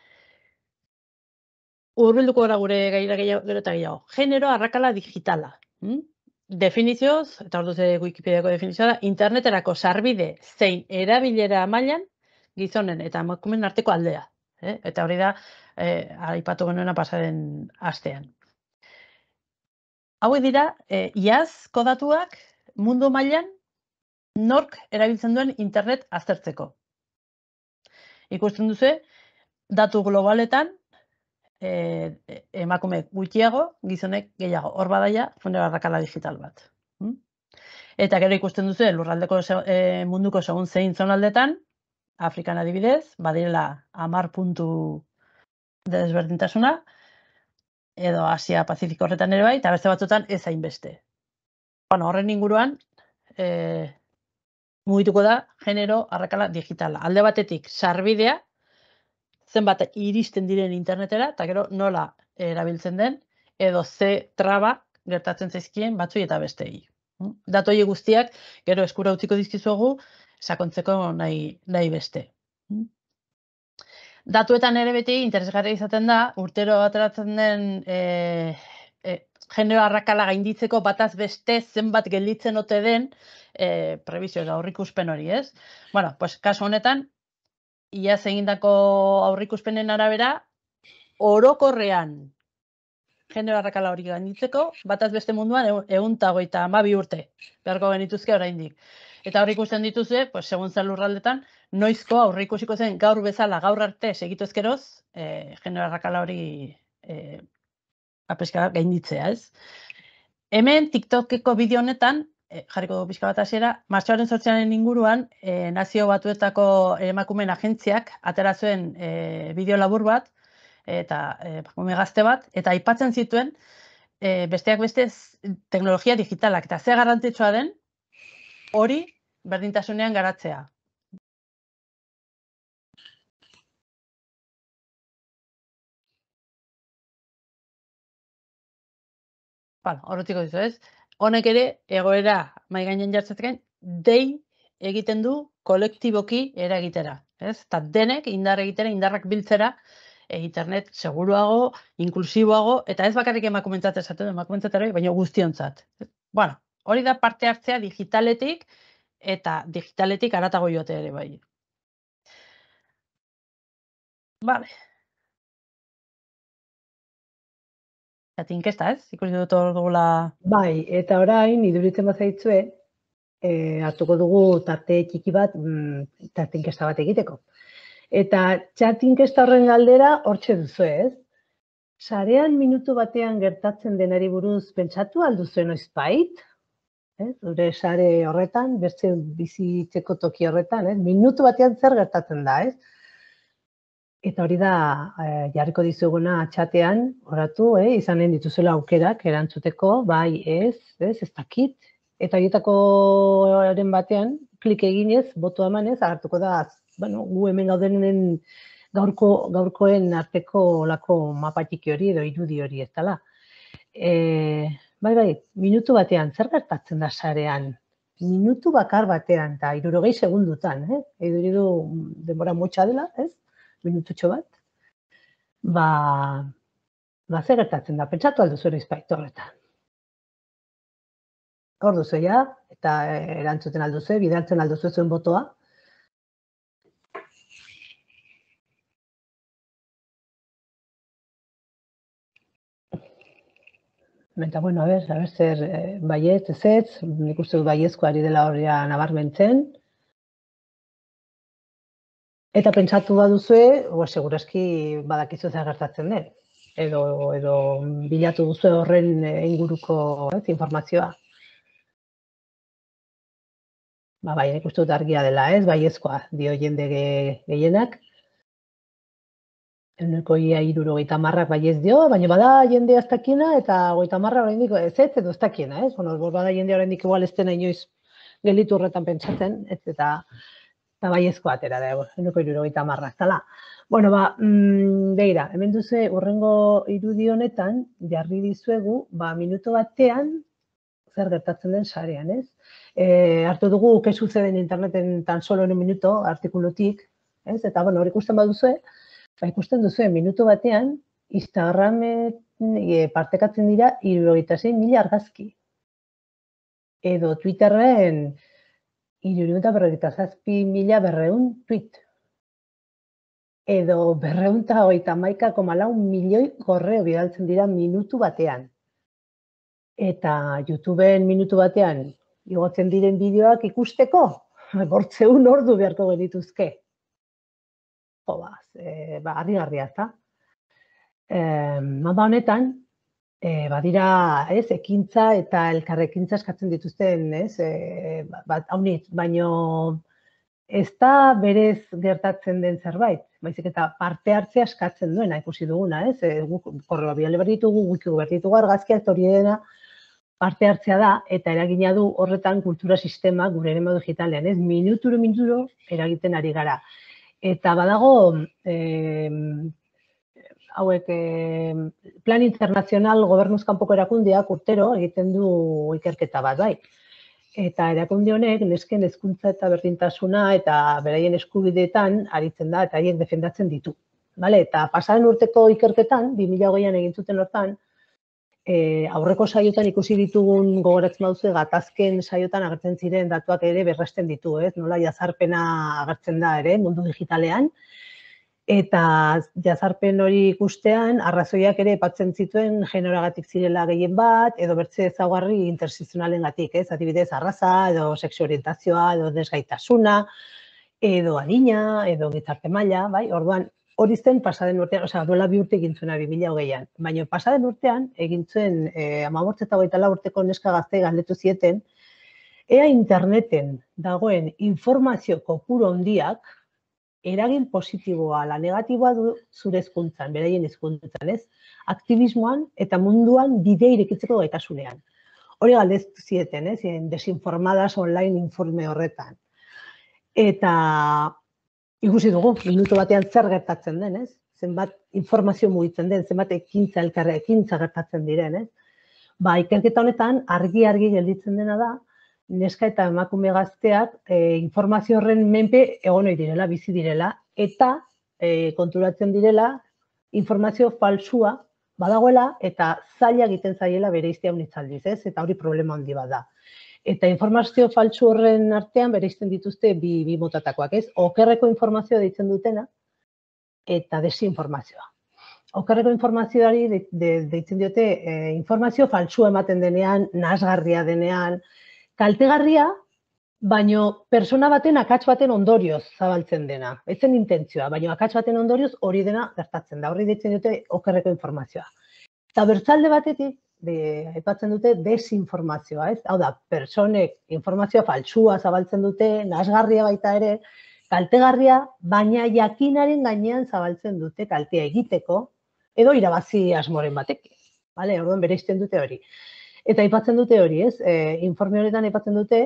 Urbilduko gara gure gaira gero eta gehiago. Genero arrakala digitala. Definizioz, eta hor duze Wikipediako definizioa da, interneterako sarbide zein erabilera mailan gizonen eta emakumeen arteko aldea. Eta hori da, aipatu genuena pasaren astean. Hauek dira, iazko datuak mundu mailan nork erabiltzen duen internet aztertzeko. Ikusten duzu, datu globaletan, emakumeek gutxiago, gizonek gehiago. Hor badaia, genero arrakala digital bat. Eta gero ikusten duzu, lurraldeko munduko segun zein zonaldetan, Afrikan adibidez, badirela 10 puntu desberdintasuna, edo Asia Pazifiko horretan ere bai, eta beste batzutan ez hainbeste. Bueno, horren inguruan, mugituko da genero arrakala digitala. Alde batetik, sarbidea, zenbat iristen diren internetera, eta gero nola erabiltzen den, edo ze traba gertatzen zaizkien batzui eta bestei. Datu horiek guztiak, gero eskura utziko dizkizuegu, sakontzeko nahi beste. Datuetan ere beti interesgarria izaten da, urtero ateratzen den genero arrakala gainditzeko bataz beste zenbat gelditzen ote den prebizio edo aurrikuspen hori, ez? Bueno, pues kasu honetan, iaz egindako aurrikuspenen arabera, orokorrean genero arrakala hori gainditzeko, bataz beste munduan 122 urte beharko genituzke oraindik. Eta hor ikusten dituzue, pues, segun zen lurraldetan, noizko aurreikusiko zen gaur bezala, gaur arte segitu ezkeroz, genero arrakala hori apeska gainditzea, ez? Hemen, TikTokeko bideo honetan, jarriko du pixka bat hasiera, martxoaren 8-aren inguruan, Nazio Batuetako emakumeen agentziak atera zuen bideo labur bat, eta gazte bat, eta aipatzen zituen besteak beste teknologia digitalak, eta ze garrantzitsua den hori berdintasunean garatzea. Horretiko dizu, ez? Honek ere, egoera mahai gainen jartzetzen, dei egiten du kolektiboki eragitera. Eta denek indar egitera, indarrak biltzera, internet seguruago, inklusiboago, eta ez bakarrik emakumentzat esaten, emakumentzat ere, baina guztiontzat. Bueno, hori da parte hartzea digitaletik, eta digitaletik haratago joate ere bai. Vale. Eta inkesta, ez? Ikusi dut hor dugula... Bai, eta orain, iduritzen bazaitzue, hartuko dugu tarte txiki bat, tarte inkesta bat egiteko. Eta txat inkesta horren galdera hortxe duzu, ez? Sarean minutu batean gertatzen denari buruz pentsatu alduzu noizbait? Zure sare horretan, beste bizitzeko toki horretan, minutu batean zer gertatzen da, ez? Eta hori da, jarriko dizuguna txatean, horatu, izanen dituzela aukerak erantzuteko, bai, ez dakit. Eta horietakoaren batean, klik eginez, botu emanez, agertuko da, gu hemen gaudenen gaurkoen arteko olako mapatiki hori edo irudi hori ez dela. Bai, minutu batean, zer gertatzen da sarean? Minutu bakar batean, eta 60 segundutan, eduridu denbora motxa dela, ez? Minututxo bat, zer gertatzen da, pentsatu alduzu noizbait horretan. Hor duzu, ja, eta erantzuten alduzu, bidaltzen alduzu zuen botoa. Eta, bueno, a ber, zer baiet, ezetz, nik uste dut baiezko ari dela horria nabarmentzen. Eta pentsatu baduzue, segurazki badakizu zer gertatzen den. Edo bilatu duzu horren inguruko informazioa. Bai, nik uste dut argia dela, ez? Baiezkoa, dio jende gehienak. 30% baiez dio, baina bada jende ez dakiena, eta 30% oraindik ez edo ez dakiena, ez? Bada jende oraindik igual ez dena inoiz gelditu horretan pentsatzen, ez eta baiezkoa atera da, 30%, zala. Bueno, begira, hemen duzu urrengo irudi honetan, jarri dizuegu, minutu batean, zer gertatzen den sarean, ez? Hartu dugu, que sucede en interneten tan solo en un minuto, artikulutik, ez? Eta, bueno, hori ikusten baduzue, ikusten duzue, minutu batean, Instagramen partekatzen dira 76.000 argazki. edo Twitterren 357.200 tweet, edo 231,4 milioi korreo bidaltzen dira minutu batean. Eta YouTubeen minutu batean igotzen diren bideoak ikusteko, 800 ordu beharko genituzke. Harrigarria, ezta? Mapa honetan, badira, ekintza eta elkarrekintza eskatzen dituzten, baino ez da berez gertatzen den zerbait, baizik eta parte hartzea eskatzen duena, ikusi duguna, korreo bidali behar ditugu, wiki behar ditugu argazkiak, hori dena parte hartzea da, eta eragina du horretan kultura sistema gure eremu digitalean, minuturo eragiten ari gara. Eta badago, plan internazional gobernuz kanpoko erakundeak urtero egiten du ikerketa bat, bai. Eta erakunde honek nesken hezkuntza eta berdintasuna eta beraien eskubideetan aritzen da eta haiek defendatzen ditu. Eta pasaren urteko ikerketan, 2020an egin zuten hortan, aurreko saiotan ikusi ditugun gogoratzen baduzu gatazken saiotan agertzen ziren datuak ere berresten ditu, nola jazarpena agertzen da ere mundu digitalean. Eta jazarpen hori ikustean, arrazoiak ere epatzen zituen generagatik zirela gehien bat, edo bertze ezaugarri intersezionalengatik, adibidez arraza, edo sexu orientazioa, edo desgaitasuna, edo adina, edo gizarte maila, bai? Orduan, hori zen pasaden urtean, duela 2 urte egin zuena 2020an, baina pasaden urtean egin zuen 15 eta 24 urteko neska gazte galdetu zieten, ea interneten dagoen informazio kopuru handiak eragin positiboa ala negatiboa du zure hezkuntzan, beraien hezkuntzan, aktivismoan eta munduan bide irekitzeko gaitasunean. Hori galdetu zieten, desinformadas online informe horretan. Eta ikusi dugu, minutu batean zer gertatzen den, zenbat informazio mugitzen den, zenbat ekintza gertatzen diren. Ikerketa honetan argi gelditzen dena da, neska eta emakume gazteak informazio horren menpe egon ohi direla, bizi direla, eta konturatzen direla informazio falsua badagoela eta zaila egiten zaiela bereiztea unitzaldiz, eta hori problema handi bat da. Eta informazio faltsu horren artean bereizten dituzte bi motatakoak, okerreko informazioa deitzen dutena eta desinformazioa. Okerreko informazioari deitzen diote informazio faltsua ematen denean, nahasgarria denean, kaltegarria, baino persona baten akats baten ondorioz zabaltzen dena. Ez zen intentzioa, baino akats baten ondorioz hori dena gertatzen da. Horri deitzen dute okerreko informazioa. Eta bertzalde batetik, aipatzen dute desinformazioa, Hau da, personek informazioa faltsua zabaltzen dute, nahasgarria baita ere, kaltegarria, baina jakinaren gainean zabaltzen dute kaltea egiteko, edo irabazi asmoren batekin. Orduan bereizten dute hori. Eta aipatzen dute hori, informe horretan aipatzen dute,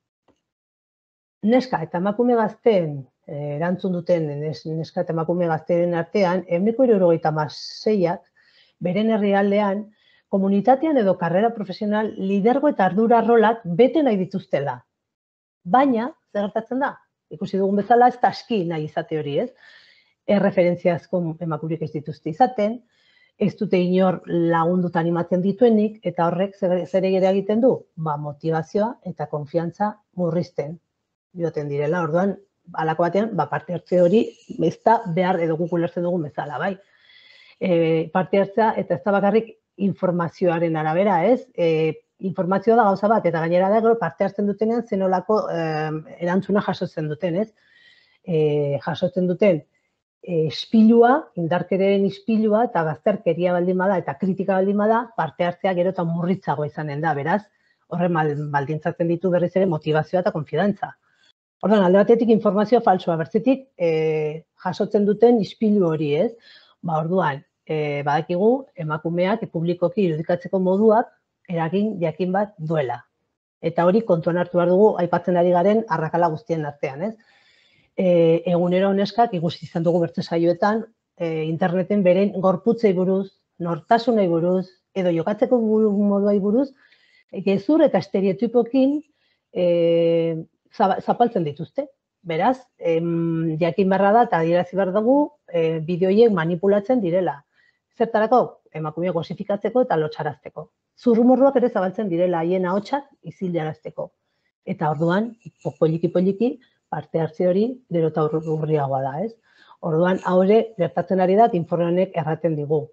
neska eta emakume gazteen, erantzun duten neska eta emakume gazteen artean, 76ak beren herrialdean, komunitatean edo karrera profesional lidergo eta ardura rolak bete nahi dituztela. Baina, zer gertatzen da? Ikusi dugun bezala, ez da aski nahi izate hori, erreferentziazko emakumeak ez dituzte izaten, ez dute inor lagunduta animatzen dituenik, eta horrek zer egiten du? Motivazioa eta konfiantza murrizten dioten direla. Orduan, halako batean, parte hartze hori ez da behar edo guk ulertzen dugun bezala, bai. Parte hartzea eta ez da bakarrik informazioaren arabera, informazioa da gauza bat, eta gainera da parte hartzen dutenean zenolako erantzuna jasotzen duten, jasotzen duten ispilua, indarkeriaren ispilua eta bazterkeria baldin bada eta kritika baldin bada, parte hartzea gero eta murritzago izanen da, beraz, horren baldintzatzen ditu berriz ere motivazioa eta konfidantza. Orduan, alde batetik informazioa falsua, bertzetik jasotzen duten ispilu hori, Orduan, badakigu emakumeak publikoki irudikatzeko moduak eragin jakin bat duela. Eta hori kontuan hartu behar dugu aipatzen ari garen arrakala guztien artean, Egunero neskak ikusi izan dugu bertze saioetan, interneten beren gorputzei buruz, nortasunei buruz, edo jokatzeko moduai buruz, gezur eta estereotipokin zapaltzen dituzte. Beraz, jakin beharra da eta adierazi behar dugu bideoiek manipulatzen direla. Zertarako, emakumeak gosifikatzeko eta lotsarazteko. zurrumorruak ere zabaltzen direla haien ahotsak isilarazteko. Eta orduan, poliki-poliki, parte hartze hori gero eta urriagoa da, ez? Orduan, hau ere gertatzen ari da, informe honek erraten digu.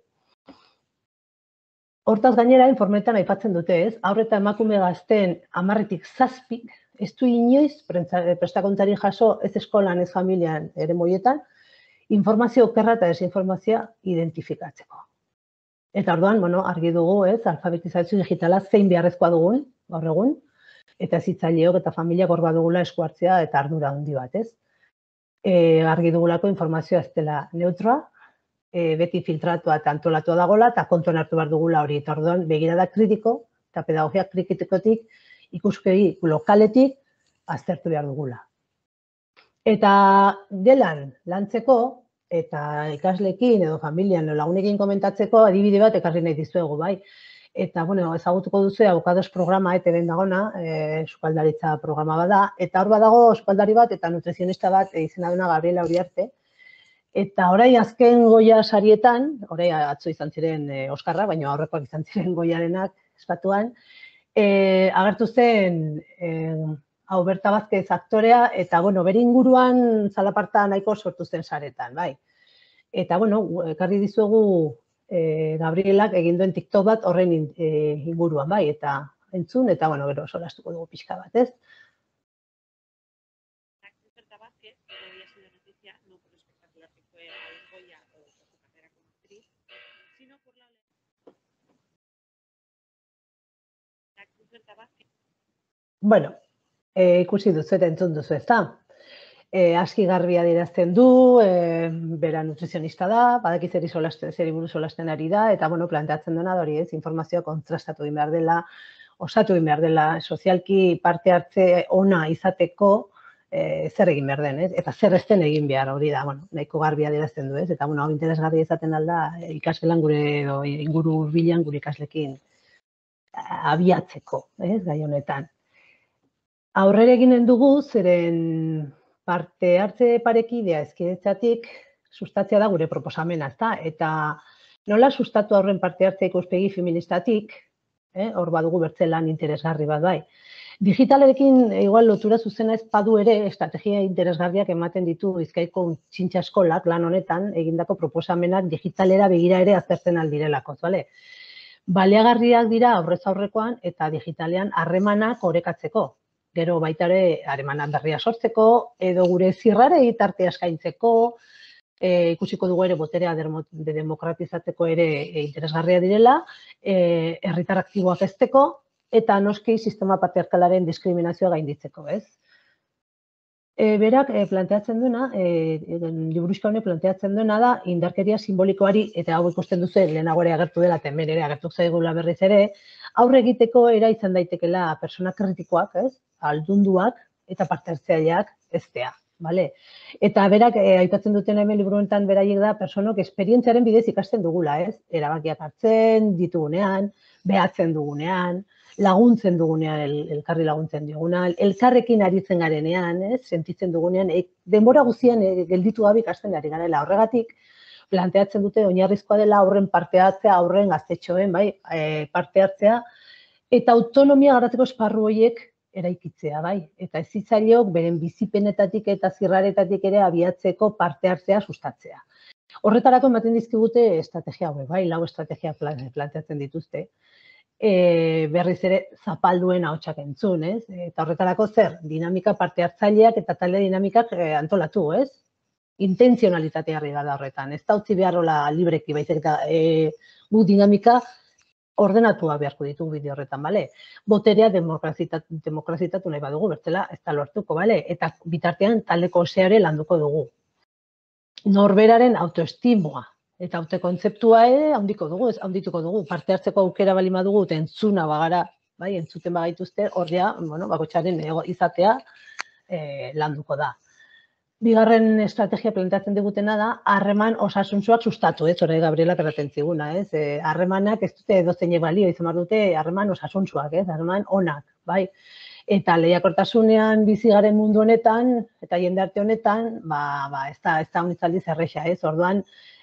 Hortaz gainera, informetan aipatzen dute, ez? Haur eta emakume gazteen 10-tik 7 ez du inoiz prestakuntzari jaso ez eskolan, ez familian, ere moietan, informazio okerra eta desinformazioa identifikatzeko. Eta orduan, argi dugu, ez, alfabetizazio digitala zein beharrezkoa dugun, gaur egun, eta hezitzaileok eta familiak hor badugula esku hartzea eta ardura handi bat, ez? Argi dugulako informazioa ez dela neutroa, beti filtratua eta antolatua dagoela, eta kontuan hartu behar dugula hori. Eta orduan, begirada kritiko eta pedagogia kritikotik, ikuskegi lokaletik, aztertu behar dugula. Eta gelan lantzeko, eta ikaslekin edo familian lagunekin komentatzeko adibide bat ekarri nahi dizuegu, bai. Eta, ezagutuko duzu Abokados programa, ETV-en dagona, sukaldaritza programa bada, eta hor badago sukaldari bat eta nutrizionista bat izena duna Gabriela Uriarte. Eta orai azken Goya sarietan, orai atzo izan ziren Oskarra, baina aurrekoak izan ziren Goyarenak espatuan, agertu zen hau Berta Vázquez aktorea, eta, bere inguruan zalaparta nahiko sortu zen saretan, bai. Eta, ekarri dizuegu Gabrielak egin duen TikTok bat horren inguruan, bai, eta entzun, eta, gero solastuko dugu pixka bat, ez? Berta Vázquez había sido noticia no por lo espectacular que fue a Goya o por su carrera como actriz, sino por la actriz Berta Vázquez. Bueno, ikusi duzu eta entzun duzu, ez da? Aski garbi adierazten du, bera nutrizionista da, badaki zeri buruz solasten ari da, eta planteatzen duena hori ez, informazioa kontrastatu egin behar dela, osatu egin behar dela, sozialki parte hartze ona izateko zer egin behar den, ez? Eta zer ez den egin behar hori da, nahiko garbi adierazten du, ez? Eta hau interesgarria izaten alda ikasgelan gure edo inguru hurbilan gure ikaslekin abiatzeko, ez, gai honetan. Aurrera eginen dugu, zeren parte hartze parekidea ezkidetzatik sustatzea da gure proposamena, ezta? Eta nola sustatu aurren parte hartze ikuspegi feministatik, hor badugu bertze lan interesgarri bat bai. Digitalekin igual lotura zuzena ez badu ere estrategia interesgarriak ematen ditu Bizkaiko Txintxa Eskolak lan honetan egindako proposamenak digitalera begira ere aztertzen aldirelako, bale? Baliagarriak dira aurrez aurrekoan eta digitalean harremanak orekatzeko. Gero baita ere harremanak berria sortzeko, edo gure zirrarei tartea eskaintzeko, ikusiko dugu ere boterea demokratizatzeko ere interesgarria direla, herritar aktiboak hezteko, eta noski sistema patriarkalaren diskriminazioa gainditzeko, ez? Berak planteatzen duena, liburuxka honek planteatzen duena da, indarkeria simbolikoari, eta hau ikusten duzu, lehenago ere agertu dela, eta hemen ere agertu zaigula berriz ere, aurre egiteko era izan daitekela persona kritikoak, ez? Aldunduak eta parte hartzaileak eztea, bale? Eta berak aipatzen duten hemen liburu honetan beraiek da personok esperientziaren bidez ikasten dugula, ez? Erabakiak hartzen ditugunean, behatzen dugunean, laguntzen dugunean, elkarri laguntzen digunean, elkarrekin aritzen garenean, ez? Sentitzen dugunean, denbora guztian gelditu gabe ikasten ari garela. Horregatik, planteatzen dute oinarrizkoa dela aurren parte hartzea, aurren gaztetxoen, bai, parte hartzea, eta autonomia garatzeko esparru horiek eraikitzea, bai. Eta hezitzaileok beren bizipenetatik eta zirraretatik ere abiatzeko parte hartzea sustatzea. Horretarako ematen dizkigute estrategia hauek, bai, 4 estrategia planteatzen dituzte. Berriz ere zapalduen ahotsak entzun, ez? Eta horretarako zer, dinamika parte hartzaileak eta talde dinamikak antolatu, ez? Intentzionalitatea harri da horretan, ez da utzi beharrola libreki, baizik eta gu dinamika ordenatua beharko ditugu bideo horretan, bale? Boterea demokrazitatu nahi badugu, bertzela ez da lortuko, bale? Eta bitartean taldeko oseare landuko dugu. Norberaren autoestimoa eta autokontzeptua ere handituko dugu. Parte hartzeko aukera bali badugu eta entzuna bagara, bai, entzuten bagaituzte, horria, bakoitzaren izatea landuko da. Bigarren estrategia planteatzen digutena da, harreman osasuntsuak sustatu, ez, hori Gabriela erraten ziguna, ez, harremanak ez dute edozeinek balio, izan behar dute harreman osasuntsuak, ez, harreman onak, bai, eta lehiakortasunean bizi garen mundu honetan, eta jende arte honetan, ez da honitzaldiz erresa, ez, orduan,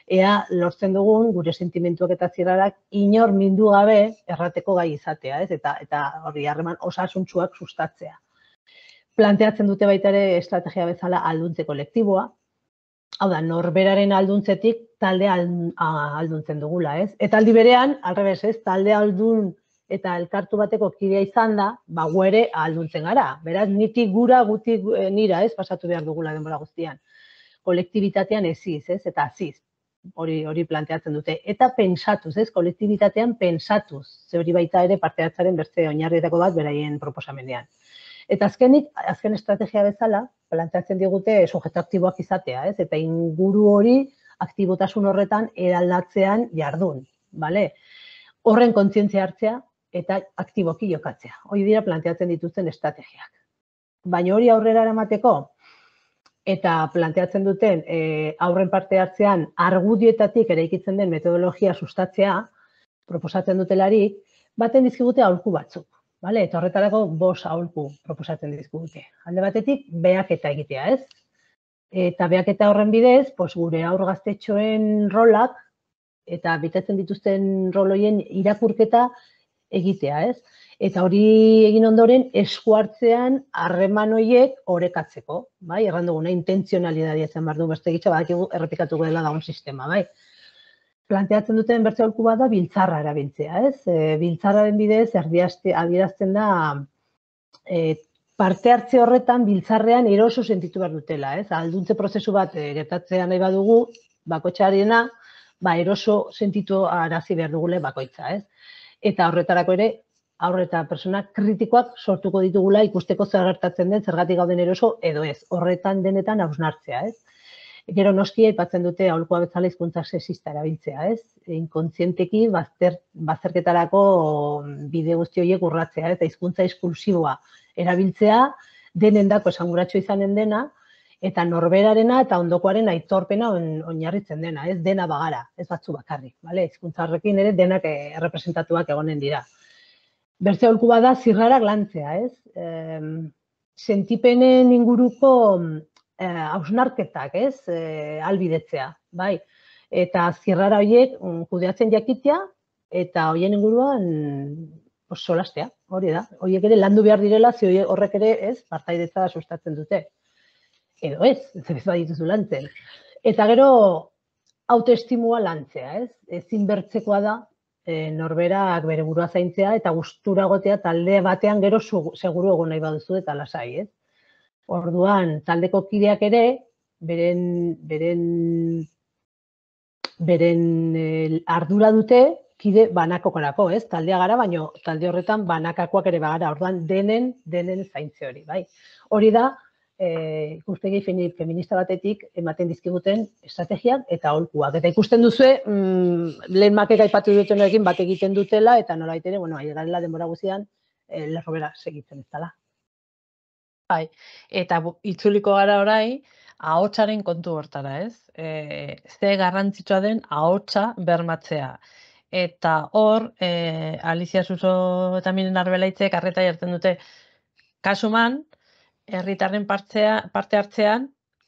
ea lortzen dugun gure sentimentuak eta zirrarak inor mindu gabe errateko gai izatea, ez? Eta hori harreman osasuntsuak sustatzea. Planteatzen dute baita ere estrategia bezala alduntze kolektiboa. Hau da, norberaren alduntzetik talde alduntzen dugula, ez? Eta aldi berean, alrebez, ez? Talde aldun eta elkartu bateko kidea izan da, gu ere alduntzen gara. Beraz, nitik gura, gutik nira, ez? Pasatu behar dugula denbora guztian. Kolektibitatean eziz, ez? Eta aziz. Hori planteatzen dute. Eta pentsatuz, ez? Kolektibitatean pentsatuz. Ze hori baita ere parte hartzaren beste oinarrietako bat beraien proposamenean. Eta azken estrategia bezala, planteatzen digute sujeto aktiboak izatea, ez? Eta inguru hori aktibotasun horretan eraldatzean jardun, bale? Horren kontzientzia hartzea eta aktiboki jokatzea. Hori dira planteatzen dituzten estrategiak. Baina hori aurrera eramateko eta planteatzen duten aurren parte hartzean argudioetatik eraikitzen den metodologia sustatzea, proposatzen dutelarik, baten dizkigute aholku batzuk. Eta horretarako 5 aholku proposatzen dizkigute. Alde batetik, behaketa egitea, ez? Eta behaketa horren bidez, gure aur gaztetxoen rolak eta bitatzen dituzten roloien irakurketa egitea, ez? Eta hori egin ondoren esku hartzean harreman horiek orekatzeko, bai? Erran duguna, intentzionalitatea izan behar du, beste gitza badakigu errepikatuko dela dagoen sistema, bai? Planteatzen duten bertze aholku bat da biltzarra erabiltzea, ez? Biltzarraren bidez adierazten da parte hartze horretan biltzarrean eroso sentitu behar dutela, ez? Alduntze prozesu bat gertatzea nahi badugu, bakoitzarena, eroso sentitu arazi behar dugule bakoitza, ez? Eta horretarako ere, aurre eta persona kritikoak sortuko ditugula ikusteko zer gertatzen den, zergatik gauden eroso edo ez. Horretan denetan hausnartzea, ez? Gero noski aipatzen dute aholkua bezala hizkuntza sexista erabiltzea, ez? Inkontzienteki bazterketarako bide guzti horiek urratzea, eta hizkuntza esklusiboa erabiltzea denendako esanguratxo izanen dena, eta norberarena eta ondokoaren aitorpena oinarritzen dena, ez? Dena bagara, ez batzu bakarrik, bale? Hizkuntza horrekin ere denak errepresentatuak egonen dira. Bertze aholku bat da zirrarak lantzea, ez? Sentipenen inguruko hausnarketak, ez? Albidetzea, bai? Eta zirrara horiek kudeatzen jakitea eta horien inguruan solastea, hori da. Horiek ere landu behar direla, ze horrek ere, ez? Partaidetza sustatzen dute. Edo ez badituzu lantzen. Eta gero autoestimua lantzea, ez? Ezin bertzekoa da norberak bere burua zaintzea eta gustura egotea talde batean gero seguru egon nahi baduzu eta lasai, ez? Orduan, taldeko kideak ere, beren ardura dute kide banakokorako, ez? Taldea gara, baina talde horretan banakakoak ere bagara, orduan denen zaintze hori, bai? Hori da, ikuspegi feminista batetik ematen dizkiguten estrategiak eta aholkuak. Eta ikusten duzue, lehen makek aipatu dutenekin bat egiten dutela, eta nolabait ere, aigarela denbora guztian, lerrobera segitzen ez dela. Bai, eta itzuliko gara orai, ahotsaren kontu hortara, ez? Ze garrantzitsua den ahotsa bermatzea. Eta hor, Alicia Suso eta Miren Arbelaitzek arreta jartzen dute, kasuman, herritarren parte hartzean,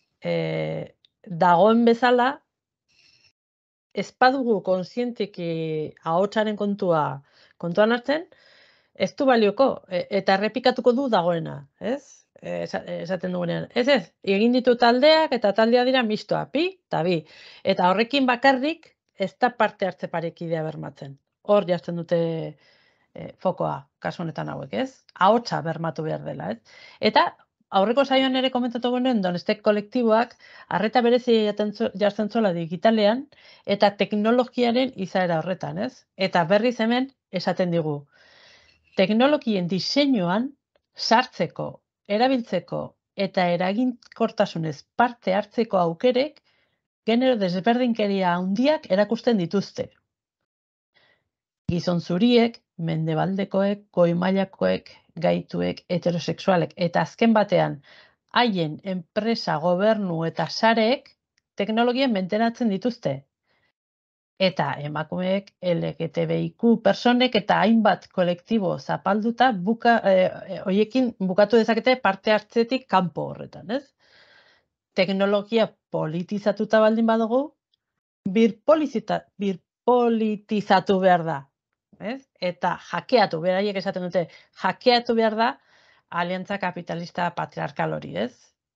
dagoen bezala, ez badugu kontzientiki ahotsaren kontuan hartzen, ez du balioko, eta errepikatuko du dagoena, ez? Esaten dugunean. Ez, egin ditu taldeak, eta taldea dira mistoa, pi eta bi. Eta horrekin bakarrik, ez da parte hartze parekidea bermatzen. Hor jartzen dute fokoa, kasu honetan hauek, ez? Ahotsa bermatu behar dela, ez? Eta aurreko saioan ere komentatu genuen, Donestek kolektiboak arreta berezi jartzen zola digitalean eta teknologiaren izaera horretan, ez? Eta berriz hemen esaten digu, teknologien diseinuan sartzeko, erabiltzeko eta eraginkortasunez parte hartzeko aukerek genero desberdinkeria handiak erakusten dituzte. Gizon zuriek, mendebaldekoek, goi-mailakoek, gaituek, heterosexualek, eta azken batean, haien enpresa, gobernu eta sareek teknologien mentenatzen dituzte. Eta emakumeek, LGTBIQ personek eta hainbat kolektibo zapalduta hoiekin bukatu dezakete parte hartzetik kanpo horretan, ez? Teknologia politizatuta baldin badugu, birpolitizatu behar da. Eta jakeatu, beraiek esaten dute, jakeatu behar da aliantza kapitalista patriarkal hori, ez?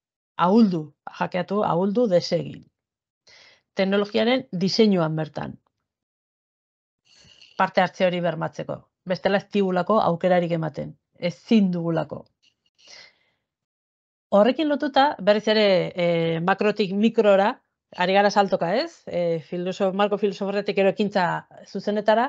Ahuldu desegin. Teknologiaren diseinuan bertan. Parte hartze hori bermatzeko. Bestela ez digulako aukerarik ematen. Ezin dugulako. Horrekin lotuta, berriz ere makrotik mikrora, ari gara saltoka, ez? Marko filosoforretik ero ekintza zuzenetara,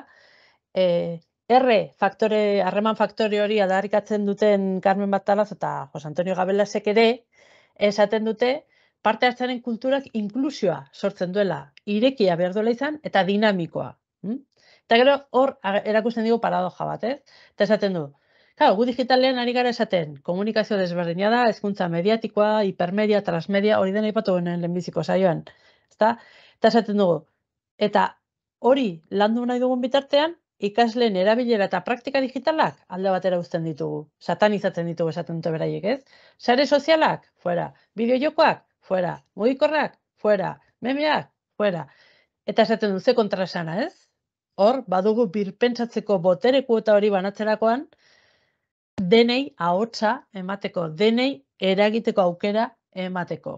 harreman faktore hori aldarrikatzen duten Carmen Batalaz eta Jose Antonio Gabelasek ere, esaten dute, parte hartzaren kulturak inklusioa sortzen duela, irekia behar duela izan, eta dinamikoa. Eta gero hor erakusten dugu paradoja bat, ez? Eta esaten du, claro, gu digitalean ari gara esaten, komunikazio desberdina da, hezkuntza mediatikoa, hipermedia, transmedia, hori dena ipatu genen lehenbiziko saioan. Eta esaten dugu, eta hori landu nahi dugun bitartean, ikasleen erabilera eta praktika digitalak alde batera uzten ditugu. Satanizatzen ditugu esaten dute beraiek, ez? Sare sozialak, fuera. Bideojokoak, fuera. Mugikorrak, fuera. Memeak, fuera. Eta esaten du, ze kontraesana, ez? Hor, badugu birpentsatzeko botereku eta hori banatzerakoan, denei ahotsa emateko, denei eragiteko aukera emateko.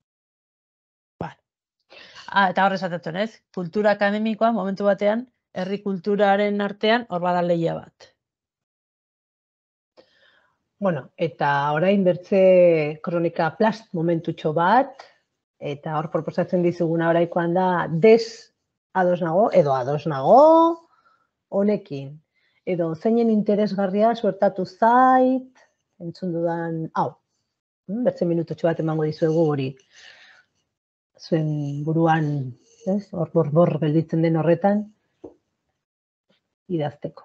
Eta hor esaten ez, kultura akademikoa momentu batean, herri kulturaren artean hor bada lehia bat. Bueno, eta orain bertze kronika plast momentutxo bat, eta hor proposatzen dizuguna oraikoan da ados nago, edo ados nago honekin. Edo zeinen interesgarria suertatu zait, entzun dudan, bertze minututxo bat emango dizuegu hori. Zuen buruan, hor bor gelditzen den horretan, idazteko.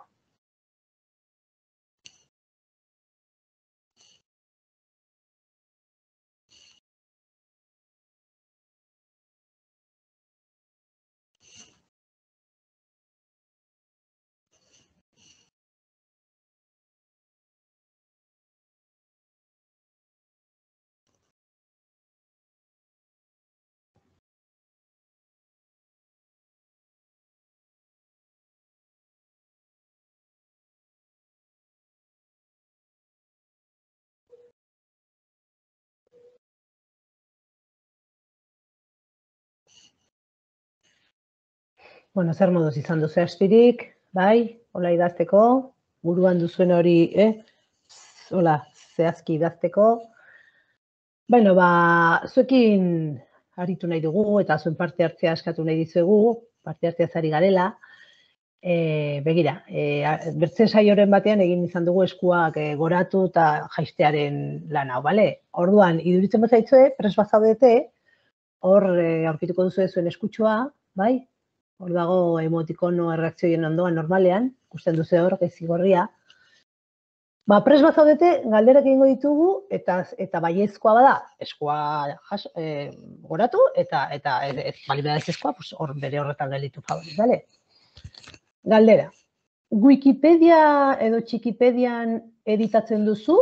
Bueno, zer moduz izan duzu astirik, bai, hola idazteko, buruan duzuen hori, hola, zehazki idazteko. Bueno, zuekin aritu nahi dugu eta zuen parte hartzea eskatu nahi dizuegu, parte hartzea zari garela. Begira, bertzen saioren batean egin izan dugu eskuak goratu eta jaistearen lan hau, bale? Orduan, iduritzen bat zaitzue, prest bat zaudete, hor aurkituko duzu zuen eskutxoa, bai? Hor dago emotikono erreakzioen ondoan normalean, ikusten duzu hor, gezigorria. Prest bat zaudete, galderak egingo ditugu, eta baiezkoa bada, eskua goratu, eta bali bada ez eskua, hor bere horretan gelditu favoriz, bale? Galdera, Wikipedia edo Txikipedian editatzen duzu?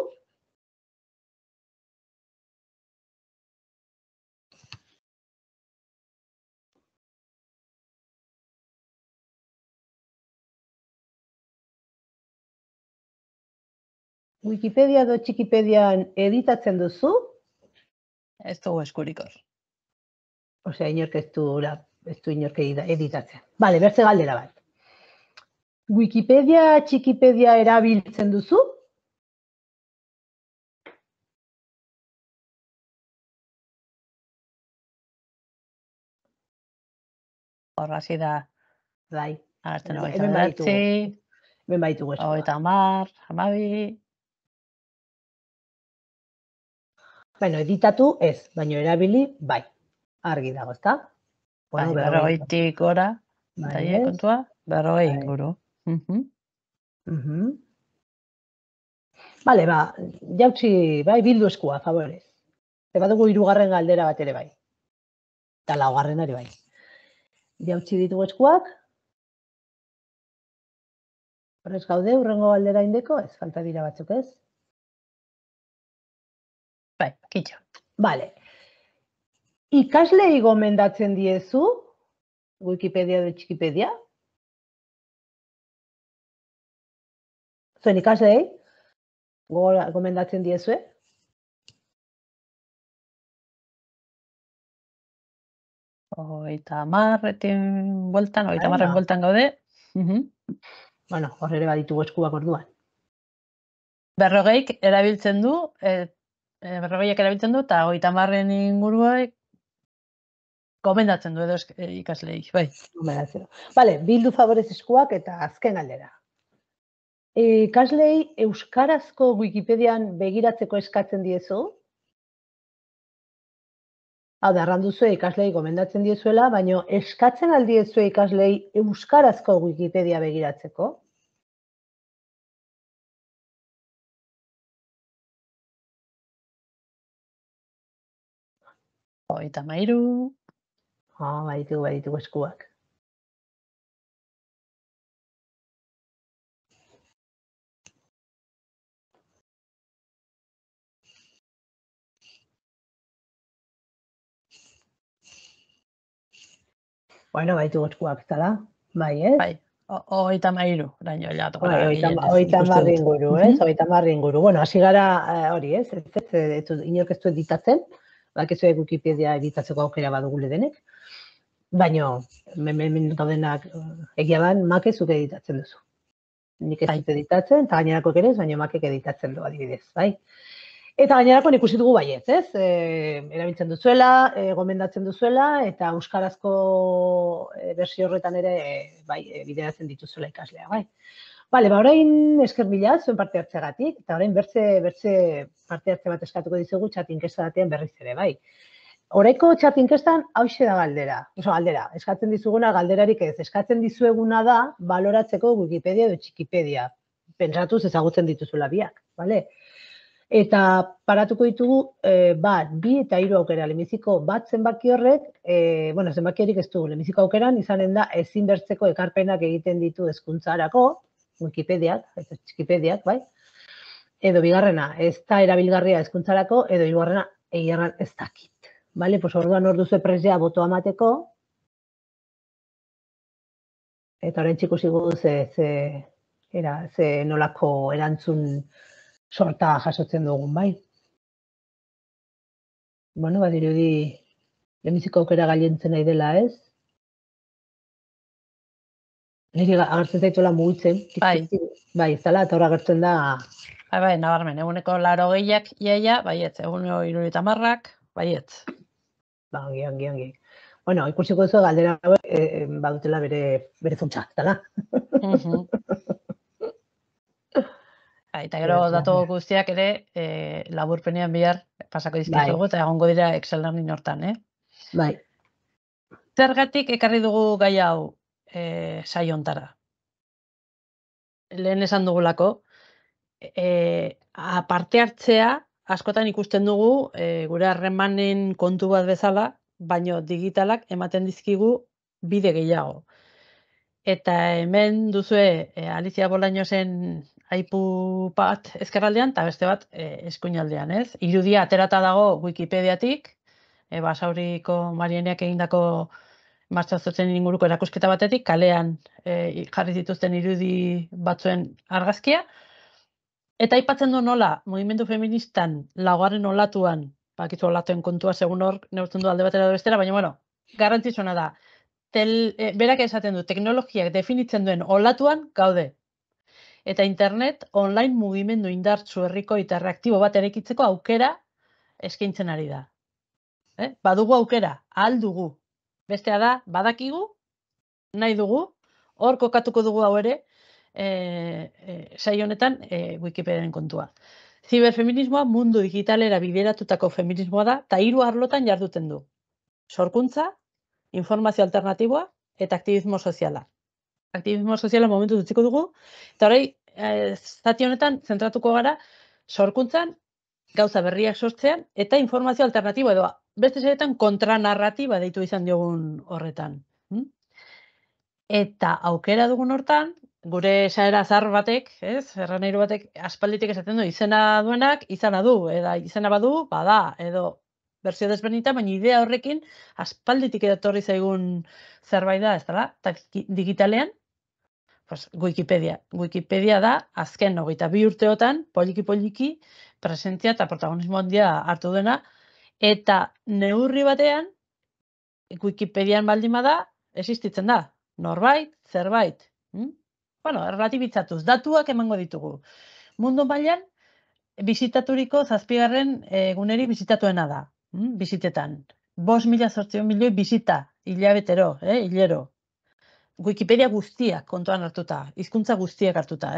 Wikipedia edo Txikipedian editatzen duzu? Ez dugu eskurikor. Osea, inork ez du inork editatzen. Bale, bertze galdera bat. Wikipedia, Txikipedia erabiltzen duzu? Horrazi da. Bai. Agertzen Hemen baitugu eskua. 30, 12. Bueno, editatu ez, baina erabili bai. Argi dago, ezta? Bai, 40tik gora. Daie kontua, 40 inguru. Bale, jautsi, bai, bildu eskua, favorez. Eta badugu 3. galdera bat ere bai. Eta 4. ere bai. Jautsi ditugu eskuak. Horrez gaude, hurrengo galdera indeko, ez falta dira batzuk, ez? Bai, kitxo. Bale. Ikaslei gomendatzen diezu? Wikipedia edo Txikipedia? Zuen ikasleei, gomendatzen diezue? Hogeita hamarretin bueltan, hogeita Bueno. hamarren bueltan gaude. Bueno, hor ere baditugu eskuak orduan. Berrogeiak erabiltzen du, eta hogeita hamarren inguruak gomendatzen du edo ikasleei, bai. Gomendatzen. Vale, bildu favorez eskuak eta azken galdera. Ikasleei euskarazko Wikipedian begiratzeko eskatzen diezu? Hau da, erran duzue ikasleei gomendatzen diezuela, baina eskatzen aldiezue ikasleei euskarazko Wikipedia begiratzeko? Hogeita hamairu. Baditugu eskuak. Bueno, baditugu eskuak, eta da? Bai, ez? Bai, hogeita hamairu, oraino hilatu gara. Hogeita hamar inguru, ez? Hogeita hamar inguru. Bueno, hasi gara hori, ez? Inork ez du editatzen, bakizue Wikipedia editatzeko aukera badugule denek, baina hemen daudenak egia ban, makezuk editatzen duzu. Nik ez dut editatzen, eta gainerako ere ez, baina makek editatzen du adibidez, bai? Eta gainerako ikusi dugu baietz, ez? Erabiltzen duzuela, gomendatzen duzuela, eta euskarazko bersio horretan ere bideratzen dituzuela ikaslea, bai? Bale, orain esker mila, zuen parte hartzeagatik, eta orain bertze parte hartze bat eskatuko dizugu txat inkesta batean berriz ere, bai? Oraiko txat inkestan hauxe da galdera. Galdera, eskatzen dizuguna galderarik ez. Eskatzen dizueguna da baloratzeko Wikipedia edo Txikipedia. Pentsatuz ezagutzen dituzuela biak, bale? Eta paratuko ditugu, bat, bi eta hiru aukera. Lehenbiziko bat zenbaki horrek, zenbakierik ez dugu, lehenbiziko aukeran izanen da ezin bertzeko ekarpenak egiten ditu hezkuntzarako, Wikipediak, eta Txikipediak, bai? Edo bigarrena, ez da erabilgarria hezkuntzarako, edo hirugarrena, egiarran ez dakit. Bale, pues orduan hor duzu presea botoa emateko, eta orain txiko zigu ze nolako erantzun sorta jasotzen dugun, bai? Bueno, badirudi lehenbiziko aukera gailentzen nahi dela, ez? Niri agertzen zaituela mugitzen. Bai, ez dela, eta hor agertzen da... Bai, nabarmen, eguneko 80ak iaia, baietz, eguneko 70ak, baietz. Ongi. Bueno, ikusiko duzu galdera badutela bere funtsa, dela? Eta gero datu guztiak ere laburpenean bihar pasako dizkizugu eta egongo dira Excel Learning hortan, Bai. Zergatik ekarri dugu gai hau saio hontara? Lehen esan dugulako, parte hartzea askotan ikusten dugu gure harremanen kontu bat bezala, baino digitalak ematen dizkigu bide gehiago. Eta hemen duzue Alicia Bolañosen aipu bat ezkerraldean eta beste bat eskuinaldean, ez? Irudia aterata dago Wikipediatik, Basauriko Marieneak egindako martxazotzen inguruko erakusketa batetik, kalean jarri dituzten irudi batzuen argazkia. Eta aipatzen du nola, mugimendu feministan laugarren olatuan, bakizu olatuen kontua segun hor, neurtzen du alde batera edo bestera, baina, bueno, garrantzitsuena da. Berak esaten du, teknologiak definitzen duen olatuan gaude. Eta internet online mugimendu indartsu herriko eta reaktibo bat eraikitzeko aukera eskaintzen ari da. Badugu aukera, ahal dugu. Bestea da, badakigu, nahi dugu, hor kokatuko dugu hau ere, saio honetan Wikipediaren kontua. Ziberfeminismoa mundu digitalera bideratutako feminismoa da, eta 3 arlotan jarduten du. Sorkuntza, informazio alternatiboa eta aktivismo soziala. Aktivismo soziala momentu utziko dugu, eta hori, zati honetan zentratuko gara sorkuntzan, gauza berriak sortzean, eta informazio alternatiboa edo beste zeretan kontranarratiba deitu izan diogun horretan. Eta aukera dugun hortan, gure esaera zahar batek, erranairu batek aspalditik esaten du, izena duenak, izana du, eta izena badu, bada, edo berzio desberdinita, baina idea horrekin aspalditik etorri zaigun zerbait da, ez dela? Eta digitalean, pues, Wikipedia. Wikipedia da, azken 22 urteotan, poliki presentzia eta protagonismo handia hartu dena, eta neurri batean, Wikipedian baldin bada, existitzen da. Norbait, zerbait. Bueno, relatibitzatuz, datuak emango ditugu. Mundu mailan, bisitaturiko 7. guneri bisitatuena da. Bisitetan. 5.800 milioi bisita, hilabetero, hilero. Wikipedia guztiak kontuan hartuta, hizkuntza guztiak hartuta.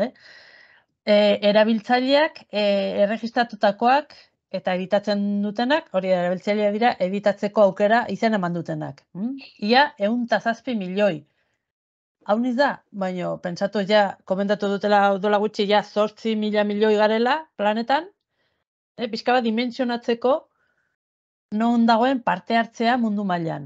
Erabiltzaileak erregistratutakoak eta editatzen dutenak, hori erabiltzaileak dira, editatzeko aukera izen eman dutenak. Ia 107 milioi. Hau niz da, baina pentsatu ja, komentatu dutela dola gutxi ja 8.000 milioi garela planetan, pixka bat dimentsionatzeko non dagoen parte hartzea mundu mailan.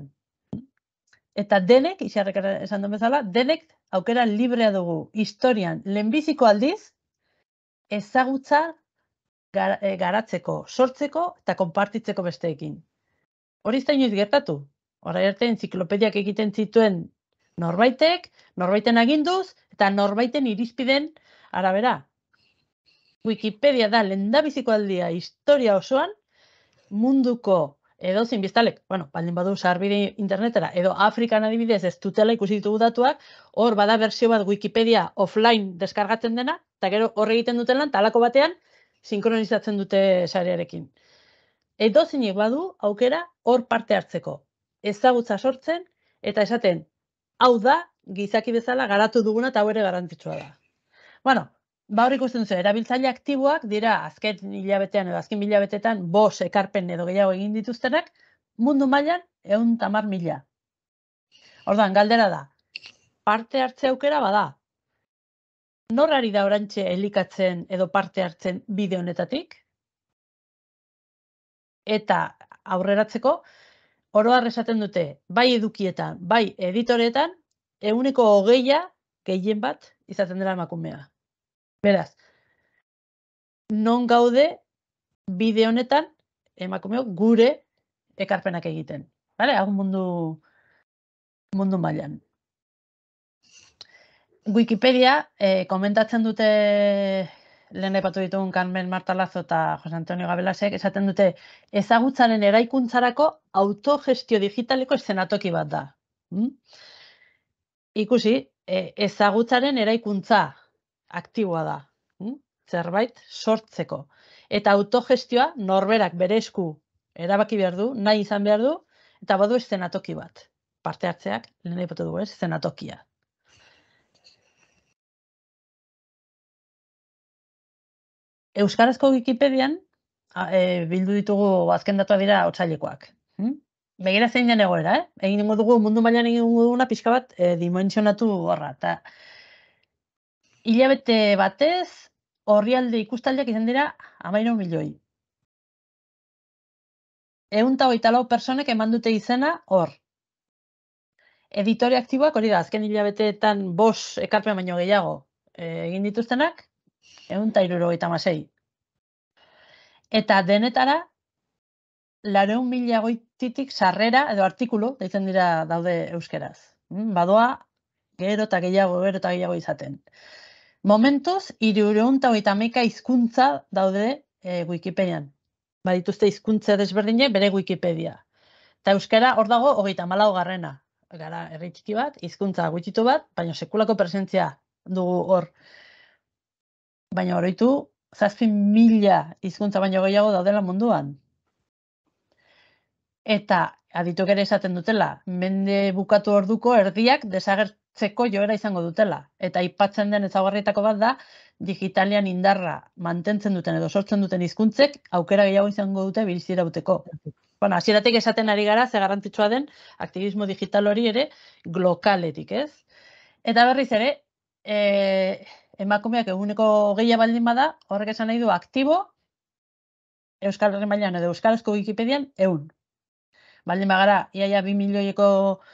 Eta denek, Itxarrek esan duen bezala, denek aukera librea dugu historian lehenbiziko aldiz ezagutza garatzeko, sortzeko eta konpartitzeko besteekin. Hori ez da inoiz gertatu. Horai arte enziklopediak egiten zituen norbaitek, norbaiten aginduz eta norbaiten irizpiden arabera. Wikipedia da lehendabiziko aldia historia osoan munduko edozein biztalek, baldin badu sarbide internetera, edo Afrikan adibidez ez dutela ikusi ditugu datuak, hor bada berzio bat Wikipedia offline deskargatzen dena, eta gero hor egiten duten lan, talako batean sinkronizatzen dute sarearekin. Edozeinek badu aukera hor parte hartzeko. Ezagutza sortzen eta esaten, hau da, gizaki bezala garatu duguna eta hau ere garrantzitsua da. Bueno, hor ikusten duzu, erabiltzaile aktiboak dira azken hilabetean edo azken hilabetetan 5 ekarpen edo gehiago egin dituztenak, mundu mailan 110.000. Orduan, galdera da, parte hartze aukera bada. Nor ari da oraintxe elikatzen edo parte hartzen bideo honetatik? Eta aurreratzeko, oro har esaten dute, bai edukietan, bai editoreetan, 20% gehien bat izaten dela emakumea. Beraz, non gaude bideo honetan emakumeok gure ekarpenak egiten. Bale? Hau mundu mailan. Wikipedia, komentatzen dute lehen aipatu ditugun Carmen Martalazo eta Jose Antonio Gabelasek, esaten dute ezagutzaren eraikuntzarako autogestio digitaleko eszenatoki bat da. Ikusi, ezagutzaren eraikuntza aktiboa da. Zerbait sortzeko. Eta autogestioa norberak bere esku erabaki behar du, nahi izan behar du, eta badu eszenatoki bat. Parte hartzeak, lehen aipatu dugu, eszenatokia. Euskarazko Wikipedian bildu ditugu azken datua dira otsailekoak. Begira zein den egoera, egin dugu mundu mailan egin duguna pixka bat dimentsionatu horra. Eta hilabete batez orrialde ikustaldiak izan dira 13 milioi. 124 personek eman dute izena hor. Editore aktiboak hori da, azken hilabeteetan 5 ekarpen baino gehiago egin dituztenak, 176. Eta denetara, 400.000 goititik sarrera edo artikulu, deitzen dira daude euskeraz. Badoa, gero eta gehiago izaten. Momentuz, 311 hizkuntza daude Wikipedian. Badituzte hizkuntza desberdinek bere Wikipedia. Eta euskara hor dago 34. Gara, herri txiki bat, hizkuntza gutxitu bat, baina sekulako presentzia dugu hor. Baina oroitu, 7.000 hizkuntza baino gehiago daudela munduan. Eta adituk ere esaten dutela, mende bukatu orduko erdiak desagertzeko joera izango dutela. Eta aipatzen den ezaugarrietako bat da, digitalean indarra mantentzen duten edo sortzen duten hizkuntzek aukera gehiago izango dute bizirauteko. Bueno, hasieratik esaten ari gara, ze garrantzitsua den aktivismo digital hori ere glokaletik, ez? Eta berriz ere, emakumeak 1% baldin bada, horrek esan nahi du aktibo, Euskal Herri mailan edo Euskarazko Wikipedian 100. Baldin bagara, iaia 2 milioiko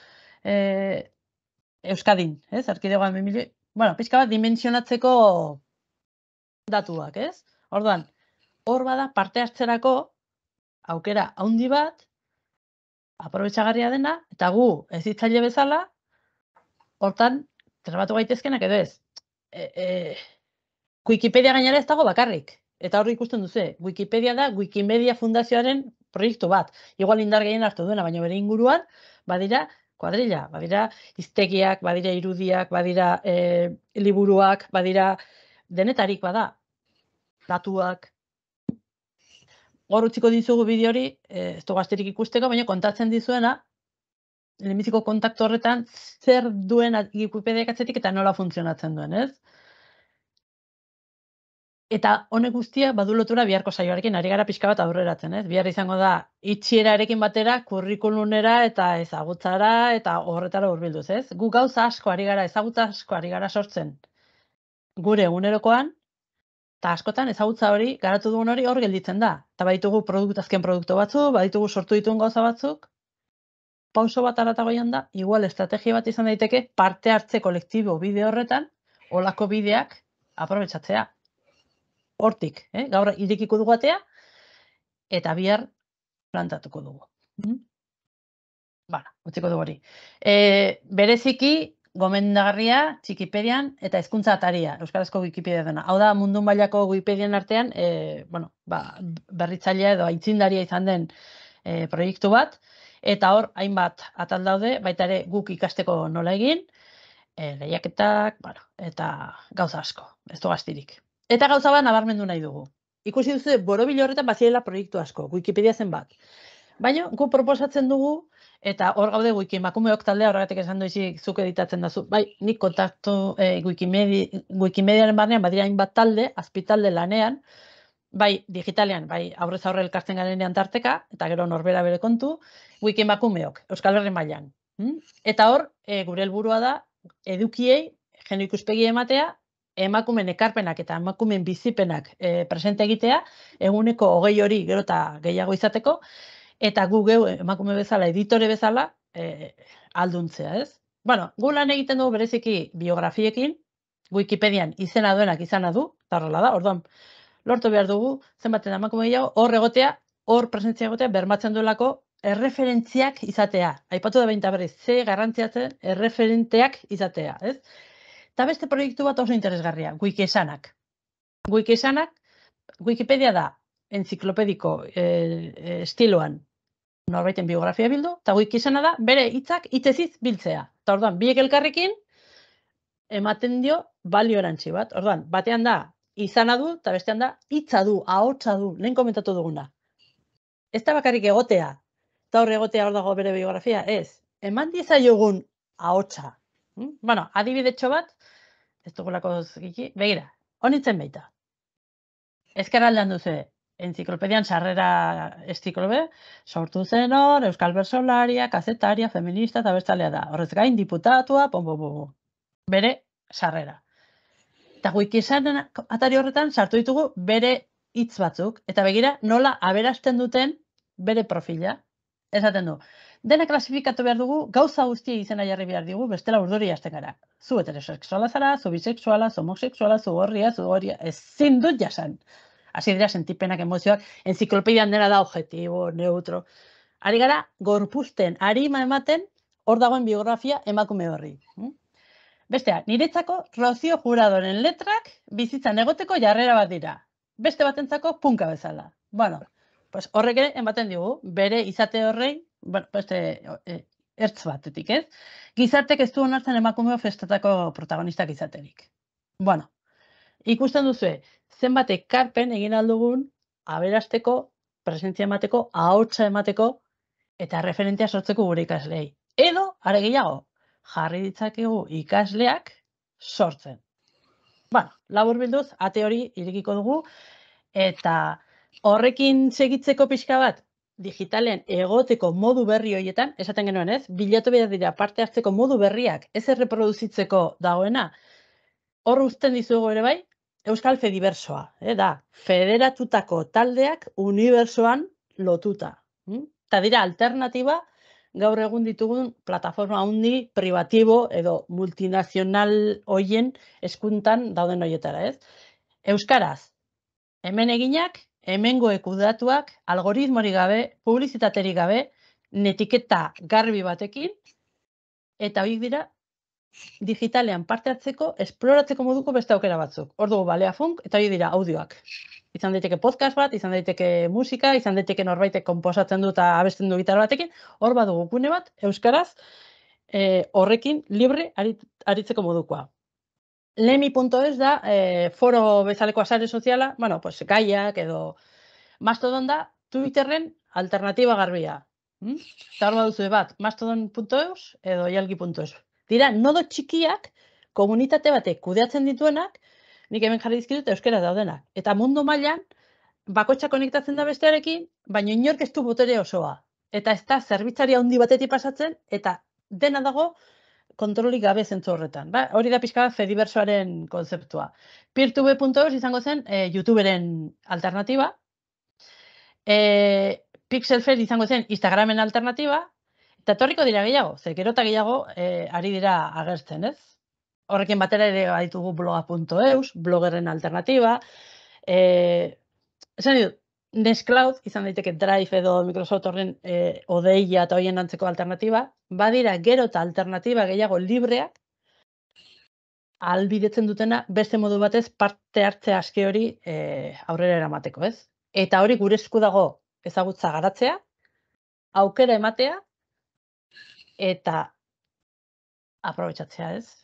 Euskadin, ez? Erkidegoan 2 milioi. Bueno, pixka bat dimentsionatzeko datuak, ez? Orduan, hor bada parte hartzerako aukera handi bat, aprobetxagarria dena, eta gu hezitzaile bezala, hortan, trebatu gaitezkenak edo ez. Wikipedia gainera ez dago bakarrik. Eta hor ikusten duzu, Wikipedia da Wikimedia Fundazioaren proiektu bat. Igual indar gehien hartu duena, baina bere inguruan, badira kuadrilla, badira hiztegiak, badira irudiak, badira liburuak, badira denetarik bada, datuak. Hor utziko dizugu bideo hori, ez du gazterik ikusteko, baina kontatzen dizuena, lehenbiziko kontaktu horretan, zer duen Wikipediak atzetik eta nola funtzionatzen duen, ez? Eta honek guztia badu lotura biharko saioarekin, ari gara pixka bat aurreratzen, ez? Bihar izango da itxierarekin batera, kurrikulunera eta ezagutzara eta horretara hurbilduz, ez? Gu gauza asko ari gara, ezagutza asko ari gara sortzen gure egunerokoan, eta askotan ezagutza hori, garatu dugun hori hor gelditzen da. Eta baditugu azken produktu batzuk, baditugu sortu dituen gauza batzuk, pauso bat aratagoian da, igual estrategia bat izan daiteke parte hartze kolektibo bide horretan, olako bideak aprobetxatzea. Hortik, gaur irekiko dugu atea, eta bihar plantatuko dugu. Utziko dugu hori. Bereziki, gomendagarria, Txikipedian eta hezkuntza ataria, euskarazko Wikipedia dena. Hau da, mundu mailako Wikipedian artean, berritzailea edo aitzindaria izan den proiektu bat, eta hor, hainbat atal daude, baita ere guk ikasteko nola egin, lehiaketak, eta gauza asko, ez du gaztirik. Eta gauza bat nabarmendu nahi dugu. Ikusi duzu, borobilo horretan bazirela proiektu asko, Wikipedia zen bat. Baina, gu proposatzen dugu, eta hor gaude Wikimakumeok taldea, horregatik esan doizik zuk editatzen dazu. Bai, nik kontaktu Wikimediaren barnean badira hainbat talde, azpitalde lanean, bai digitalean, bai aurrez aurre elkartzen garenean tarteka, eta gero norbera bere kontu, Wikimakumeok, Euskal Herri mailan. Eta hor, gure helburua da, edukiei, geno ikuspegi ematea, emakumen ekarpenak eta emakumen bizipenak presente egitea, eguneko 20 hori gero eta gehiago izateko, eta gu geu emakume bezala, editore bezala, alduntzea, ez? Gu lan egiten dugu bereziki biografiekin, Wikipedian izena duenak izana du, eta horrela da, orduan, lortu behar dugu, zenbaten emakume gehiago, hor egotea, hor presentzia egotea, bermatzen duelako, erreferentziak izatea. Aipatu da behinta berriz, ze garrantziatzen erreferenteak izatea, ez? Eta beste proiektu bat oso interesgarria, Wikiesanak. Wikipedia da entziklopediko estiloan norbaiten biografia bildu, eta Wikiesana da bere hitzak hitzeziz biltzea. Eta orduan, biek elkarrekin ematen dio balio erantzi bat. Orduan, batean da izana du, eta bestean da hitza du, ahotsa du, lehen komentatu duguna. Ez da bakarrik egotea, eta hor egotea hor dago bere biografia, ez. Eman diezaiogun ahotsa. Adibidetxo bat, ez dugulako ziki, begira, honitzen baita. Ezkerraldean duzu, entziklopedian sarrera estiklobe, sortu zen hor, euskal bertsolaria, kazetaria, feminista eta bertzalea da. Horrez gain, diputatua, bere sarrera. Eta Wikiesanen atari horretan sartu ditugu bere hitz batzuk, eta begira nola aberasten duten bere profila. Esaten du, dena klasifikatu behar dugu, gauza guztia izena jarri behar dugu, bestela urduri hasten gara. Zu heterosexuala zara, zu bisexuala, zu homosexuala, zu gorria, ezin dut jasan. Hasi dira sentipenak, emozioak, enziklopedian dena da objetibo, neutro. Ari gara, gorpusten, arima ematen, hor dagoen biografia emakume horri. Bestea, niretzako Rocío Juradoren letrak bizitzan egoteko jarrera bat dira. Beste batentzako punka bezala. Horrek ere, ematen digu, bere izate horrein, ertz batetik, ez? Gizartek ez du onartzen emakumeo festatako protagonistak izaterik. Ikusten duzue, zenbat ekarpen egin aldugun, aberasteko, presentzia emateko, ahotsa emateko, eta referentea sortzeko gure ikasleei. Edo, are gehiago, jarri ditzakegu ikasleak sortzen. Labur bilduz, ate hori irekiko dugu, eta horrekin segitzeko pixka bat, digitalen egoteko modu berri horietan, esaten genuen ez, bilatu behar dira parte hartzeko modu berriak, ez erreproduzitzeko dagoena, hor uzten dizugu ere bai, Euskal Fedibersoa, da, federatutako taldeak unibersoan lotuta. Eta dira alternatiba, gaur egun ditugun plataforma handi, privatibo edo multinazional hoien eskuntan dauden horietara, ez? Euskaraz, hemen eginak hemengo ekudatuak, algoritmori gabe, publizitaterik gabe, netiketa garbi batekin, eta horiek dira, digitalean parte hartzeko, esploratzeko moduko beste aukera batzuk. Hor dugu balea funk, eta hori dira audioak. Izan daiteke podcast bat, izan daiteke musika, izan daiteke norbaitek konposatzen du eta abesten du gitarra batekin, hor badugu gune bat, euskaraz, horrekin libre aritzeko modukoa. Lemi.es da foro bezaleko sare soziala, bueno, pues gaiak edo Mastodon da Twitterren alternatiba garbia. Eta hor baduzu bat, mastodon.eus edo jalgi.eus. Dira, nodo txikiak, komunitate batek kudeatzen dituenak, nik hemen jarri dizkidut euskera daudenak. Eta mundu mailan bakoitza konektatzen da bestearekin, baina inork ez du botere osoa. Eta ez da zerbitzari handi batetik pasatzen, eta dena dago kontrolik gabe zentzu horretan. Ba? Hori da pixka Fediversoaren konzeptua. Peertube.eus izango zen YouTuberen alternatiba. Pixelface izango zen Instagramen alternatiba. Eta etorriko dira gehiago, ze gero eta gehiago ari dira agertzen, ez? Horrekin batera ere baditugu bloga.eus, bloggerren alternatiba. Esan dut, Nextcloud, izan daiteke Drive edo Microsoft horren odeia eta horien antzeko alternatiba, badira gero eta alternatiba gehiago libreak, ahalbidetzen dutena beste modu batez parte hartze aske hori aurrera eramateko, ez? Eta hori gure esku dago ezagutza garatzea, aukera ematea, eta aprobetxatzea, ez?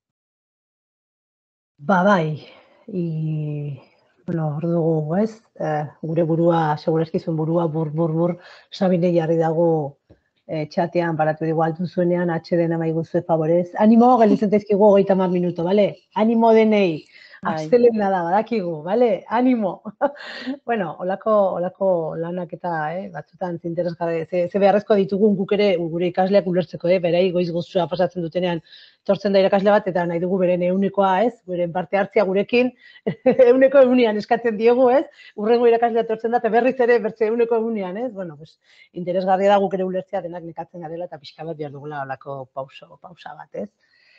Ba, bai, bueno, hor dugu, ez? Gure burua, segurazkizun burua, bur, Sabine jarri dago txatean, paratu dugu altu zuenean, atxeden amaiguzue favorez. Animo, gelditzen tezkigu 30 minuto, bale? Animo denei, astelena da, badakigu, bale? Animo! Bueno, olako lanak eta batzutan zinteresgarri, ze beharrezko ditugun guk ere gure ikasleak ulertzeko, berai goiz gozua pasatzen dutenean tortzen da irakasle bat eta nahi dugu beren eunekoa, ez? Beren parte hartzea gurekin, euneko egunean eskatzen diegu, ez? Urrengo irakaslea tortzen da, eta berriz ere bertze euneko egunean, ez? Bueno, pues, interesgarria da guk ere ulertzea denak nekatzen garela eta pixka bat behar dugula olako pausa bat, ez?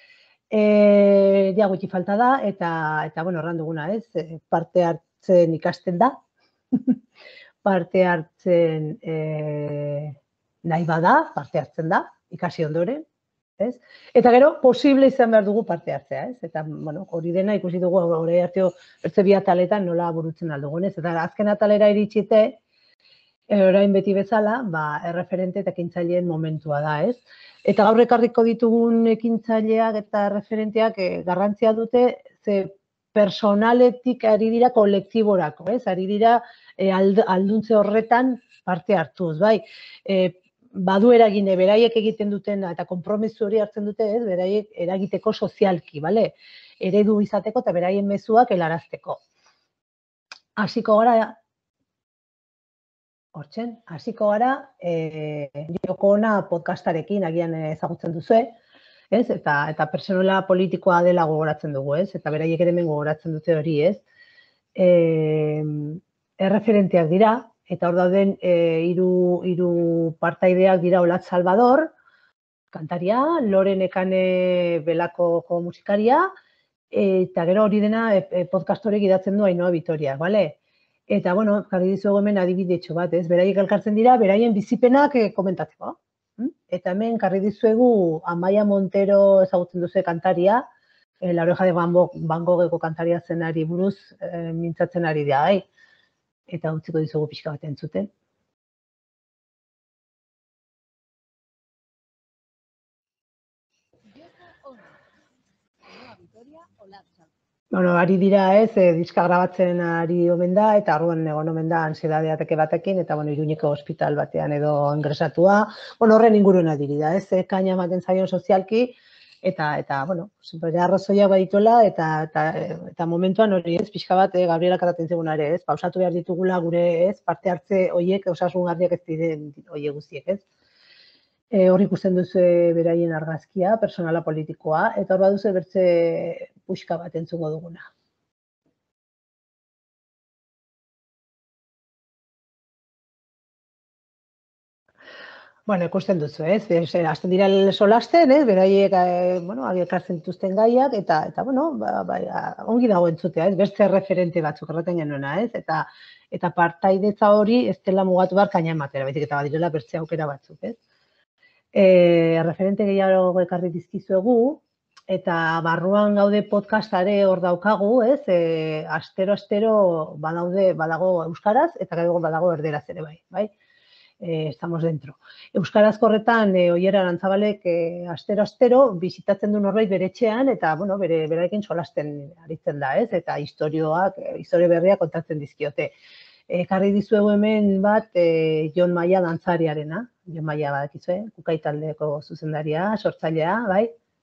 Dia gutxi falta da, eta bueno, horran duguna, ez? Parte hartzen ikasten da, parte hartzen nahi bada, parte hartzen da, ikasi ondoren, ez? Eta gero, posible izan behar dugu parte hartzea, ez? Eta, bueno, hori dena ikusi dugu hori hartio bertze bi ataletan nola burutzen aldugun, ez? Eta azken atalera iritsite, orain beti bezala, erreferente eta ekintzaileen momentua da, ez? Eta gaur ekarriko ditugun ekintzaileak eta referenteak garrantzia dute, ze personaletik ari dira kolektiborako, ez? Ari dira alduntze horretan parte hartuz, bai? Badu eragine, beraiek egiten dutena eta konpromiso hori hartzen dute, ez? Beraiek eragiteko sozialki, bale? Eredu izateko eta beraien mezuak helarazteko. Hasiko gara, Joko Ona podcastarekin agian ezagutzen duzu, ez? Eta pertsonala politikoa dela gogoratzen dugu, ez? Eta beraiek ere hemen gogoratzen dute hori, ez? Erreferenteak dira, eta hor dauden hiru partaideak dira Olatz Salvador, kantaria, Lore Nekane Belako musikaria, eta gero hori dena podcast horiek idatzen du Ainhoa Vitoria, bale? Eta, bueno, jarri dizuegu hemen adibidetxo bat, ez? Beraiek elkartzen dira, beraien bizipenak komentatzeko. Eta hemen jarri dizuegu Amaia Montero ezagutzen duzu kantaria, La Oreja de Van Gogheko kantaria zenari buruz mintzatzen ari da, eta utziko dizugu pixka bat entzuten. Bueno, ari dira ez, diska grabatzen ari omen da, eta arruan egon omen da ansiedade batekin, eta bueno, Iruñeko ospital batean edo ingresatua, bueno, horren inguruen adiri da, ez, kaina ematen zaion sozialki, eta bueno, bere arrazoia badituela, eta momentuan hori ez, pixka bat, Gabriela katatzen zeguna ere, ez, pausatu behar ditugula gure, ez, parte hartze horiek, osasungarriak ez diren horiek guztiek, ez. Hor ikusten duzu beraien argazkia, personala politikoa, eta hor baduzu bertze puxka bat entzungo duguna. Bueno, ikusten duzu, ez? Hasten dira solasten, ez? Beraiek, ekartzen dituzten gaiak, eta ongi dago entzutea, ez? Beste referente batzuk erraten genuena, ez? Eta partaidetza hori ez dela mugatu behar kaina ematera, baizik eta badirela beste aukera batzuk, ez? Referente gehiago ekarri dizkizuegu, eta barruan gaude podcastare hor daukagu, ez? Astero badago euskaraz, eta gero badago erderaz ere bai? Estamos dentro. Euskarazko horretan, Oier Arantzabalek astero bisitatzen du norbait bere etxean, eta, berarekin solasten aritzen da, ez? Eta historia berriak kontatzen dizkiote. Ekarri dizuegu hemen bat, Jon Maia dantzariarena. Jon Maia badakizue, Kukai taldeko zuzendaria, sortzailea, bai?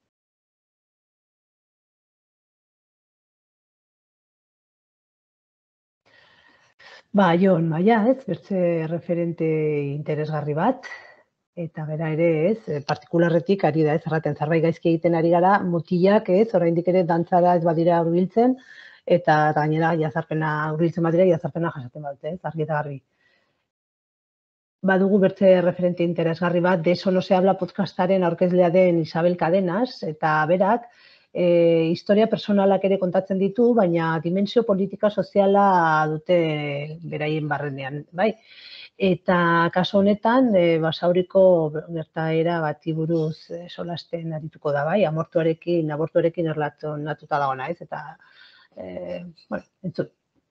Jon Maia, ez? Bertze referente interesgarri bat. Eta bera ere, ez, partikularretik ari da, ez, erraten zerbait gaizki egiten ari gara, mutilak, ez, oraindik ere dantzara ez badira hurbiltzen, eta gainera jazarpena hurbiltzen badira, jazarpena jasaten badute, ez, argi eta garbi. Badugu bertze referente interesgarri bat, de eso no se habla podcastaren aurkezlea den Isabel Cadenas, eta berak, historia personalak ere kontatzen ditu, baina dimensio politika soziala dute beraien barrenean, bai? Eta kaso honetan, Basauriko gertaera bati buruz solasten arituko da, bai? Abortuarekin erlazionatuta dagoena, ez? Eta, entzun.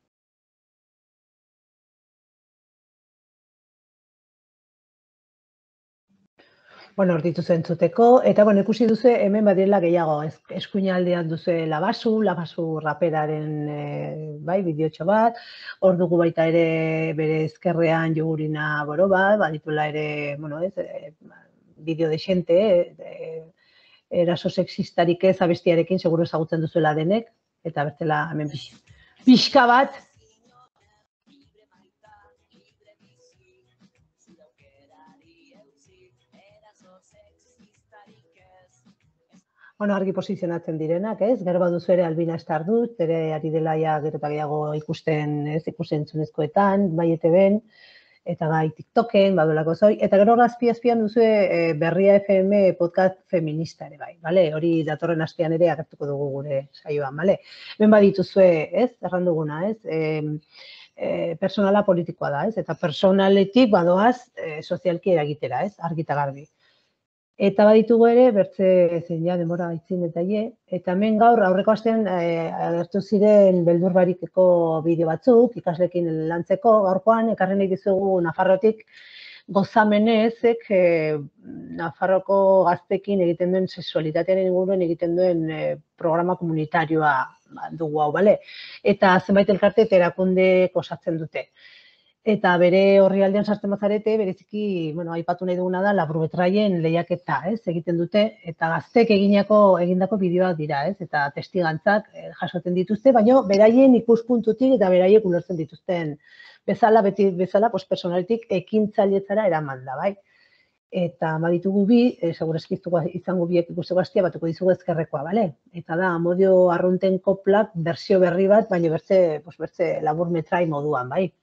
Hor dituzu entzuteko, eta ikusi duzu hemen badirela gehiago, eskuinaldean duzu Labasu raperaren bideotxo bat, hor dugu baita ere bere ezkerrean Jogurina Boro bat, badituela ere, bideo de xente, eraso sexistarik ez abestiarekin, seguro ezagutzen duzuela denek, eta bertela hemen pixka bat, argi posizionatzen direnak, ez? Gero baduzu ere Albina Estardut, ere ari dela gero eta gehiago ikusten, ez, ikusentzunezkoetan, bai ETV-en, eta bai TikToken, baduelako zoi, eta gero azpian duzu Berria FM podcast feminista ere bai, bale? Hori datorren astean ere agertuko dugu gure saioan, bale? Hemen badituzue, ez? Erran duguna, ez? Personala politikoa da, ez? Eta personaletik badoaz sozialki eragitera, ez? Argi eta garbi. Eta baditugu ere, bertze zein denbora aitzin eta eta hemen gaur aurreko astean agertu ziren beldur barikeko bideo batzuk, ikaslekin lantzeko, gaurkoan, ekarri nahi dizugu Nafarrotik gozamenezek Nafarroko gaztekin egiten duen sexualitatearen inguruen egiten duen programa komunitarioa dugu hau, bale? Eta zenbait elkarte eta erakundek osatzen dute. Eta bere orrialdean sartzen bazarete, bereziki, aipatu nahi duguna da, laburbetraien lehiaketa, ez, egiten dute, eta gaztek egindako bideoak dira, ez, eta testigantzak jasotzen dituzte, baina beraien ikuspuntutik eta beraiek ulertzen dituzten beti bezala, personalitik ekintzailetzara eraman da, bai. Eta baditugu bi, segurazki izango biek ikusteko hastia batuko dizugu ezkerrekoa, bale? Eta da, Amodio Arrunten koplak bersio berri bat, baina bertze laburmetrai moduan, bai?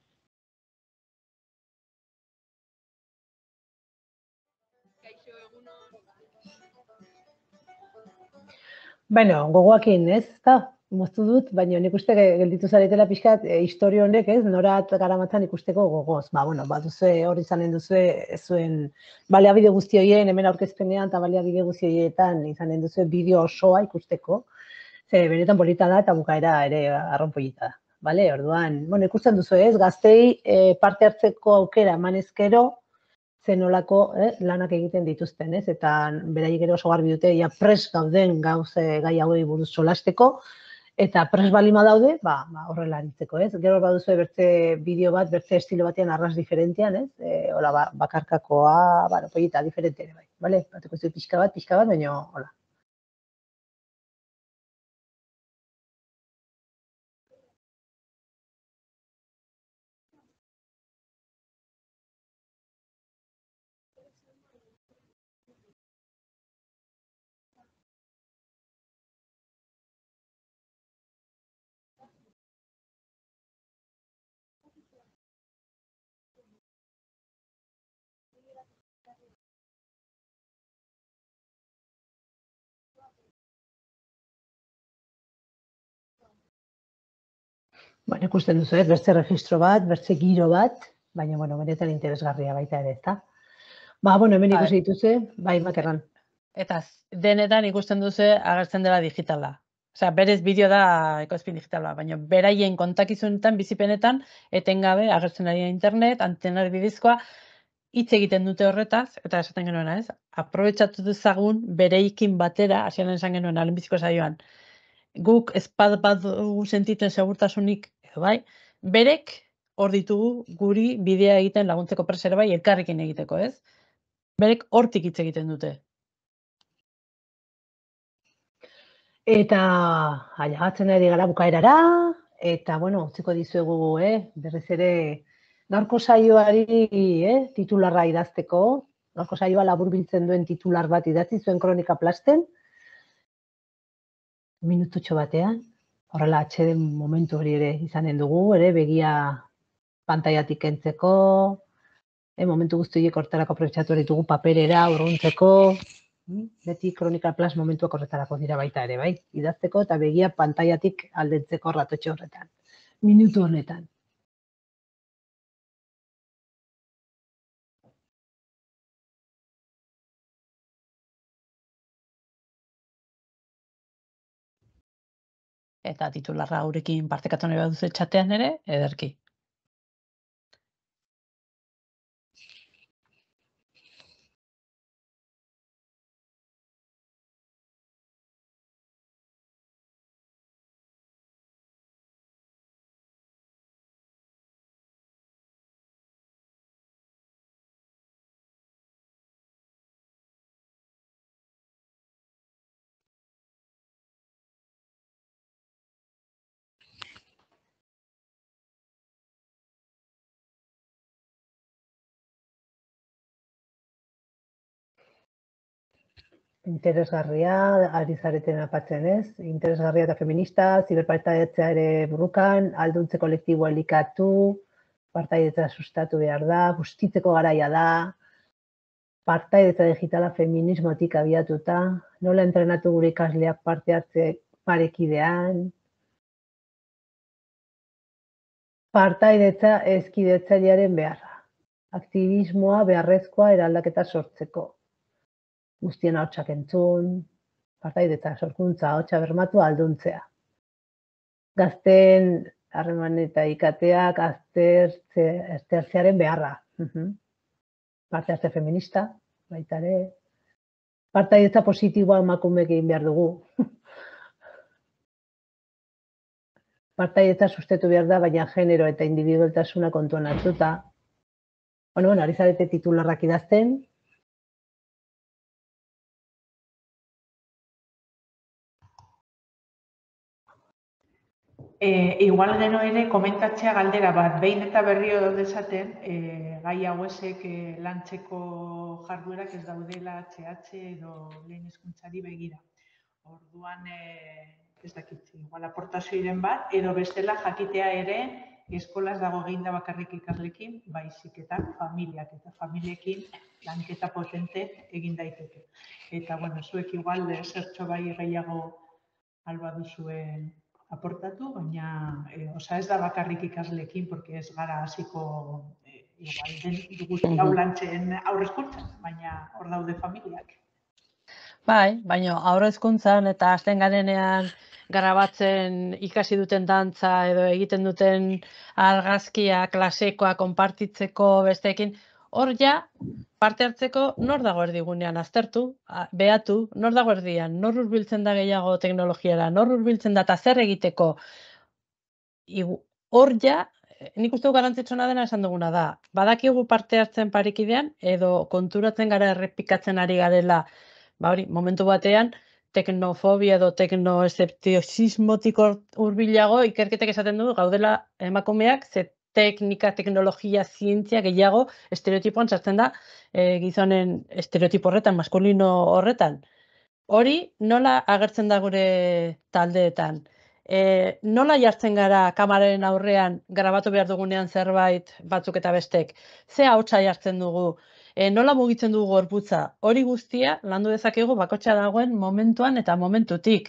Gogoakin, ez? Moztu dut, baina nik uste gelditu zaretela pixkat historio honek, ez? Norat garamatzan ikusteko gogoz. Baduzue hori izanen duzue zuen baliabide guzti horien, hemen aurkezpenean eta baliabide guzti horietan izanen duzue bideo osoa ikusteko. Ze benetan polita da eta bukaera ere arronpollita da. Bale, orduan, ikusten duzu, ez? Gaztei parte hartzeko aukera emanezkero, zenolako lanak egiten dituzten, ez? Eta beraiek ere oso garbi dute, pres gauden gai hauei buruz solasteko, eta pres balima daude, horrela aritzeko, ez? Gero baduzu bertze bideo bat, bertze estilo batean arras diferentean, ez? Hola, bakarkakoa, pollita, diferente ere, bai. Bale? Bateko zu pixka bat, baina, hola. Bueno, ikusten duzu, bertze registro bat, bertze giro bat, baina, benetan interesgarria baita ere, ezta? Hemen ikusi dituzu, Makerran. Eta denetan ikusten duzu agertzen dela digitala. Osea, berez bideo da ekoizpen digitala, baina beraien kontakizunetan, bizipenetan, etengabe agertzen ari internet, antenar bidezkoa, hitz egiten dute horretaz, eta esaten genuena, ez? Aprobetxatu dezagun bereikin batera, hasieran esan genuen alenbiziko saioan, guk ezpad bat dugu sentitzen segurtasunik, edo bai, berek hor ditugu guri bidea egiten laguntzeko presera bai, elkarrekin egiteko, ez? Berek hortik hitz egiten dute. Eta ailegatzen ari gara bukaerara, eta, utziko dizuegu, berriz ere, gaurko saioari titularra idazteko, gaurko saioa laburbiltzen duen titular bat idatzi zuen Kronika Plasten, minututxo batean, horrela atxeden momentu hori ere izanen dugu, begia pantaiatik kentzeko, momentu guztiek hortarako aprobetxatu ditugu paperera, urruntzeko, beti Kronika Plast momentuak horretarako dira baita ere, bai? Idazteko eta begia pantaiatik aldentzeko ratotxo horretan, minutu honetan. Eta titularra gurekin partekatu nahi baduzu txatean ere, ederki. Interesgarria, ari zareten apatzen ez, interesgarria eta feminista, ziberpartaidetzea ere burrukan, alduntze kolektiboa elikatu, partaidetza sustatu behar da, bustitzeko garaia da, partaidetza digitala feminismotik abiatuta, nola entrenatu gure ikasleak parte hartze parekidean, partaidetza ezkidetzailearen beharra, aktivismoa beharrezkoa eraldaketa sortzeko. Guztien ahotsak entzun, partaidetza sorkuntza ahotsa bermatu alduntzea. Gazten harreman eta ikateak aztertzearen beharra. Parte hartze feminista, baita ere. Partaidetza positiboa emakumeek egin behar dugu. Partaidetza sustetu behar da, baina genero eta individualtasuna kontuan hartuta. Ari zarete titularrak idazten. Igual gero ere komentatzea galdera bat, behin eta berrio dezaten, gai hauesek lantzeko jarduerak ez daudela CH edo lehen hezkuntzari begira. Orduan, ez dakit, igual aportazioiren bat, edo bestela jakitea ere eskolaz dago eginda bakarrik ikaslekin, baizik eta familiak eta familiekin lanketa potente egin daiteke. Eta, zuek igual zertxo bai gehiago alba duzuen aportatu, baina ez da bakarrik ikasleekin, porque ez gara hasiko igual dugu hau lantzen aurrezkuntzan, baina hor daude familiak. Bai, baina aurrezkuntzan eta hasten garenean grabatzen ikasi duten dantza edo egiten duten argazkia, klasekoa, konpartitzeko besteekin, hor ja parte hartzeko nor dago erdigunean aztertu, behatu, nor dago erdian, nor hurbiltzen da gehiago teknologiara, nor hurbiltzen da eta zer egiteko. Hor ja, nik uste garrantzitsuna dena esan duguna da. Badakigu parte hartzen parekidean edo konturatzen gara errepikatzen ari garela, momentu batean, teknofobia edo teknoeszeptizismotik hurbilago ikerketek esaten du gaudela emakumeak ze teknika, teknologia, zientzia gehiago estereotipoan sartzen da gizonen estereotipo horretan, maskulino horretan. Hori nola agertzen da gure taldeetan? Nola jartzen gara kameraren aurrean grabatu behar dugunean zerbait batzuk eta bestek? Ze ahotsa jartzen dugu? Nola mugitzen dugu gorputza? Hori guztia landu dezakegu bakotxa dagoen momentuan eta momentutik.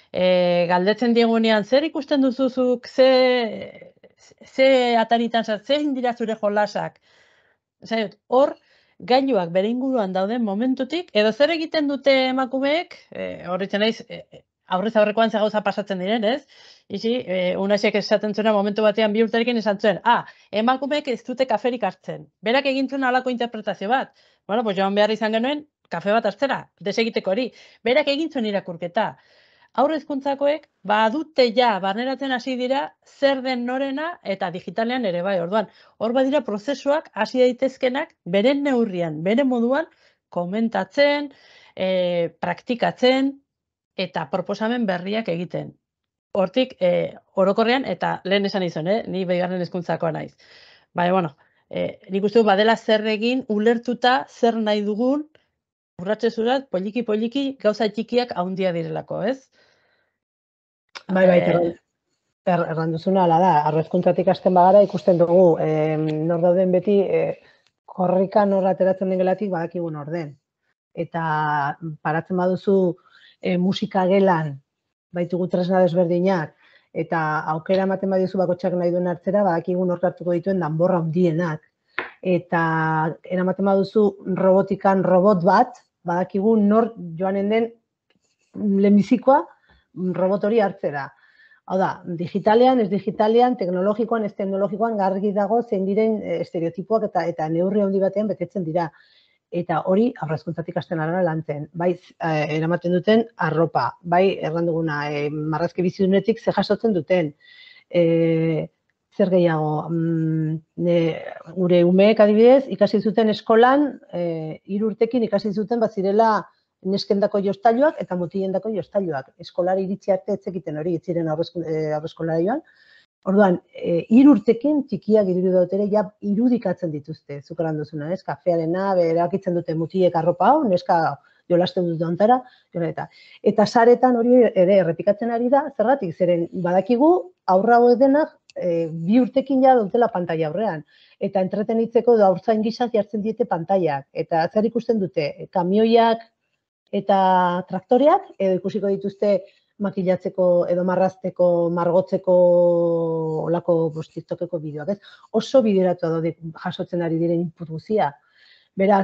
galdetzen diegunean, zer ikusten duzuzuk, ze ataritan, zein dira zure jolasak. Hor, gailuak bere inguruan dauden momentutik, edo zer egiten dute emakumeek, horretzen naiz, aurrez aurrekoan ze gauza pasatzen diren, ez? Izi, Unasek esaten zuena momentu batean 2 urterekin esan zuen, emakumeek ez dute kaferik hartzen. Berak egin zuen halako interpretazio bat. Bueno, pues joan behar izan genuen, kafe bat hartzera, desegiteko hori. Berak egin zuen irakurketa. Aurre hezkuntzakoek badute ja barneratzen hasi dira zer den norena eta digitalean ere bai. Orduan, hor badira prozesuak hasi daitezkenak beren neurrian, bere moduan komentatzen, praktikatzen eta proposamen berriak egiten. Hortik, orokorrean, eta lehen esan izan, ni bigarren hezkuntzakoa naiz. Baina, bueno, nik uste dut badela zer egin, ulertuta zer nahi dugun, urratxe zurat, poliki-poliki, gauza txikiak haundia direlako, ez? Bai, erranduzuna ala da, arrezkuntzatik hasten bagara ikusten dugu, nor dauden beti, korrika nor ateratzen den gelatik badakigun orden. Eta paratzen baduzu musika gelan, baitugu tresna desberdinak, eta aukera ematen badiozu bakotxak nahi duen hartzera, badakigun hor hartuko dituen danborra handienak. Eta eramaten baduzu robotikan robot bat, badakigu nor joanen den lehenbizikoa robot hori hartzera. Hau da, digitalean, ez digitalean, teknologikoan, ez teknologikoan, gargi dago zein diren estereotipoak eta neurri handi batean betetzen dira. Eta hori aurrezkuntzatik hasten ara lantzen. Bai, eramaten duten arropa, bai, erranduguna, marrazki bizidunetik ze jasotzen duten. Zer gehiago, gure umeek adibidez, ikasi zuten eskolan, 3 urtekin ikasi zuten bazirela neskendako jostailuak eta mutilendako jostailuak. Eskolara iritsi arte etzekiten hori, itziren aurreskolara joan. Orduan, 3 urtekin txikiak irudidotere ja irudikatzen dituzte, zukaran duzuna, ez? Kafearena, erakitzen dute mutilek arropa hau, neska jolasten dut ontara, eta saretan hori ere errepikatzen ari da, zergatik, zeren badakigu aurra hau denak 2 urtekin ja dutela pantaila aurrean. Eta entretenitzeko da haurtzain gisa jartzen diete pantailak. Eta zer ikusten dute, kamioiak eta traktoreak, edo ikusiko dituzte makillatzeko edo marrazteko, margotzeko olako TikTokeko bideoak, ez? Oso bideratu daude jasotzen ari diren input guzia. Beraz,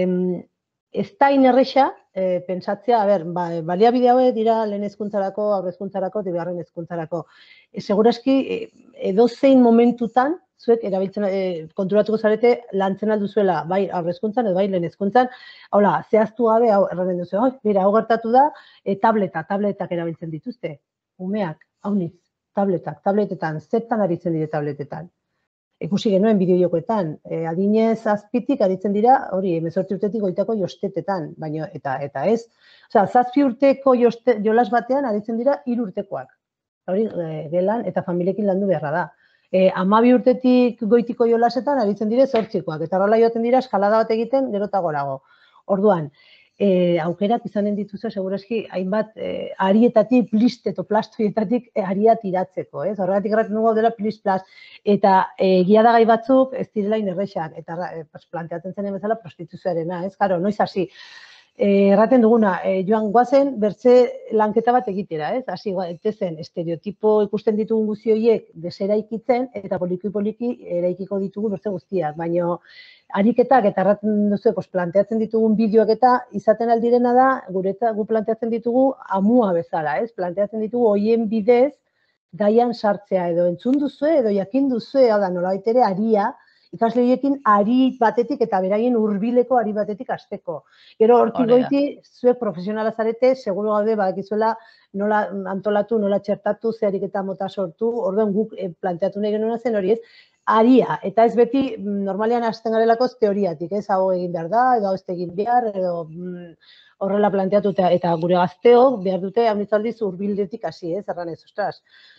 ez da inerreixa, pentsatzea, baliabide hauek dira lehen hezkuntzarako, aurre hezkuntzarako, bigarren hezkuntzarako. Segurazki, edozein momentutan, zuek erabiltzen konturatuko zarete lantzen alduzuela, bai aurre hezkuntzan edo bai lehen hezkuntzan, hola, zehaztu gabe hau erraten duzu, mira, hau gertatu da, tabletak erabiltzen dituzte, umeak, hauniz, tabletetan, zertan aritzen dire tabletetan. Ikusi genuen bideojokoetan, adinez azpitik aritzen dira, hori, 18 urtetik goitako jostetetan, baina eta ez. Osea, 7 urteko jolas batean aritzen dira 3 urtekoak. Hori, gelan eta familiekin landu beharra da. 12 urtetik goitiko jolasetan aritzen dire 8koak, eta horrela joaten dira eskalada bat egiten gero eta gorago. Orduan, aukerak izanen dituzue segurazki hainbat arietatik, plisteto plastoietatik aria tiratzeko, ez? Horregatik erraten dugu dela plis-plas. Eta egia da gai batzuk ez direla inerrexak, eta planteatzen zenen bezala prostituzioarena, ez? Karo, noiz hasi. Erraten duguna, joan guazen bertze lanketa bat egitera, ez? Hasi zen estereotipo ikusten ditugun guzti horiek deseraikitzen eta poliki-poliki eraikiko ditugu bertze guztiak, baina ariketak eta erraten duzu planteatzen ditugun bideoak eta izaten aldirena da, gu planteatzen ditugu amua bezala, ez? Planteatzen ditugu hoien bidez gaian sartzea edo entzun duzu edo jakin duzu, hau da nolabait ere aria, ikasle horiekin ari batetik eta beraien hurbileko ari batetik hasteko. Gero hortik goiti, zuek profesionala zarete, seguru gaude badakizuela nola antolatu, nola txertatu, ze ariketa mota sortu, orduan guk planteatu nahi genuen zen hori ez, aria, eta ez beti normalean hasten garelako teoriatik, ez hau egin behar da, edo hau ez egin behar, edo horrela planteatu eta gure gazteok behar dute haunitzaldiz hurbildetik hasi, ez, erran ez, ostras.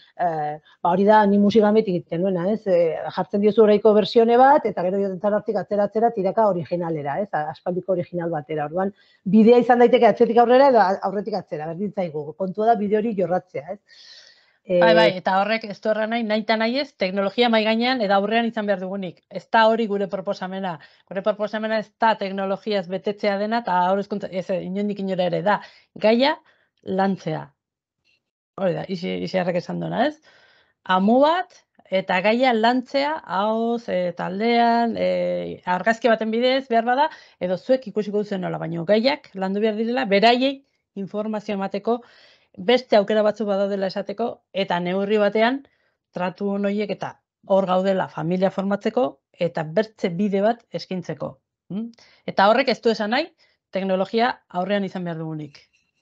Hori da, ni musika betik egiten duena, ez? Jartzen diozu oraiko versione bat, eta gero joten hortik atzera tiraka originalera, ez? Aspaldiko original batera. Orduan, bidea izan daiteke atzetik aurrera edo aurretik atzera, berdintzaigu. Kontua da bide hori jorratzea, ez? Bai, eta horrek ez du erran nahi eta nahi ez, teknologia mai gainean eta aurrean izan behar dugunik. Ez da hori gure proposamena. Gure proposamena ez da teknologiaz betetzea dena, eta hor inondik inora ere da. Gaia lantzea. hori da, Isiarrek esan duena, ez? Amu bat, eta gaia lantzea, ahoz, taldean, argazki baten bidez, behar bada, edo zuek ikusiko duzen nola, baina gaiak landu behar direla, beraiei informazio emateko, beste aukera batzuk badaudela esateko, eta neurri batean, tratu horiek eta hor gaudela familia formatzeko, eta bertze bide bat eskintzeko. Eta horrek ez du esan nahi, teknologia aurrean izan behar dugunik.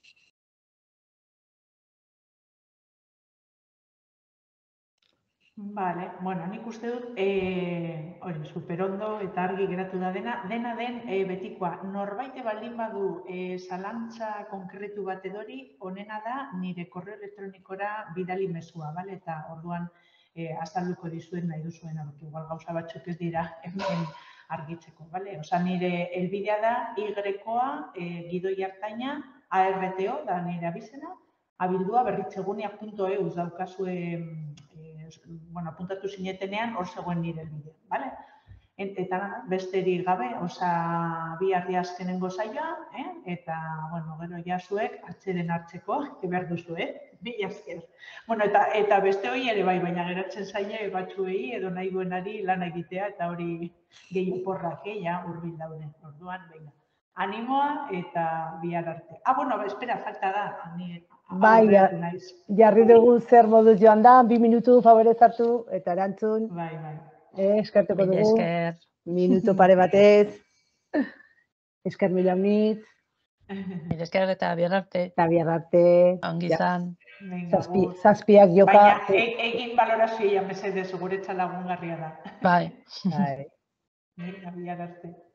Vale, bueno, nik uste dut, hori, superondo eta argi geratu da dena den betikoa, norbait baldin badu zalantza konkretu bat edori, onena da nire korreo elektronikora bidali mezua, bale? Eta orduan azalduko dizuen nahi duzuena, igual gauza batzuk ez dira hemen argitzeko, bale? Osa, nire helbidea da Y-koa, gidoi hartaina, ARTO, da nire abizena, abildua berritzeguneak.eu daukazue, bueno, apuntatu zinetenean hor zegoen nire helbidea, bale? Eta besterik gabe, bihar azkenengo saioa, eta, bueno, gero jasuek atxeden hartzeko, behar duzu, mila esker. Bueno, eta beste hori ere bai, baina geratzen zaie batzuei edo nahi duenari lan egitea, eta hori gehi oporrak, ja, hurbil daude, orduan, baina. Animoa eta bihar arte. Bueno, espera, falta da, bai, jarri dugu zer moduz joan da, 2 minutu favorez hartu, eta erantzun. Bai, bai. Eskertuko dugu. Esker. Minutu pare batez. Esker mila unitz. Esker eta bihar arte. Eta bihar arte. Ongi izan. Zazpiak joka. Baina egin balorazioa mesedez, guretzat lagungarria da. Bai. Bihar arte.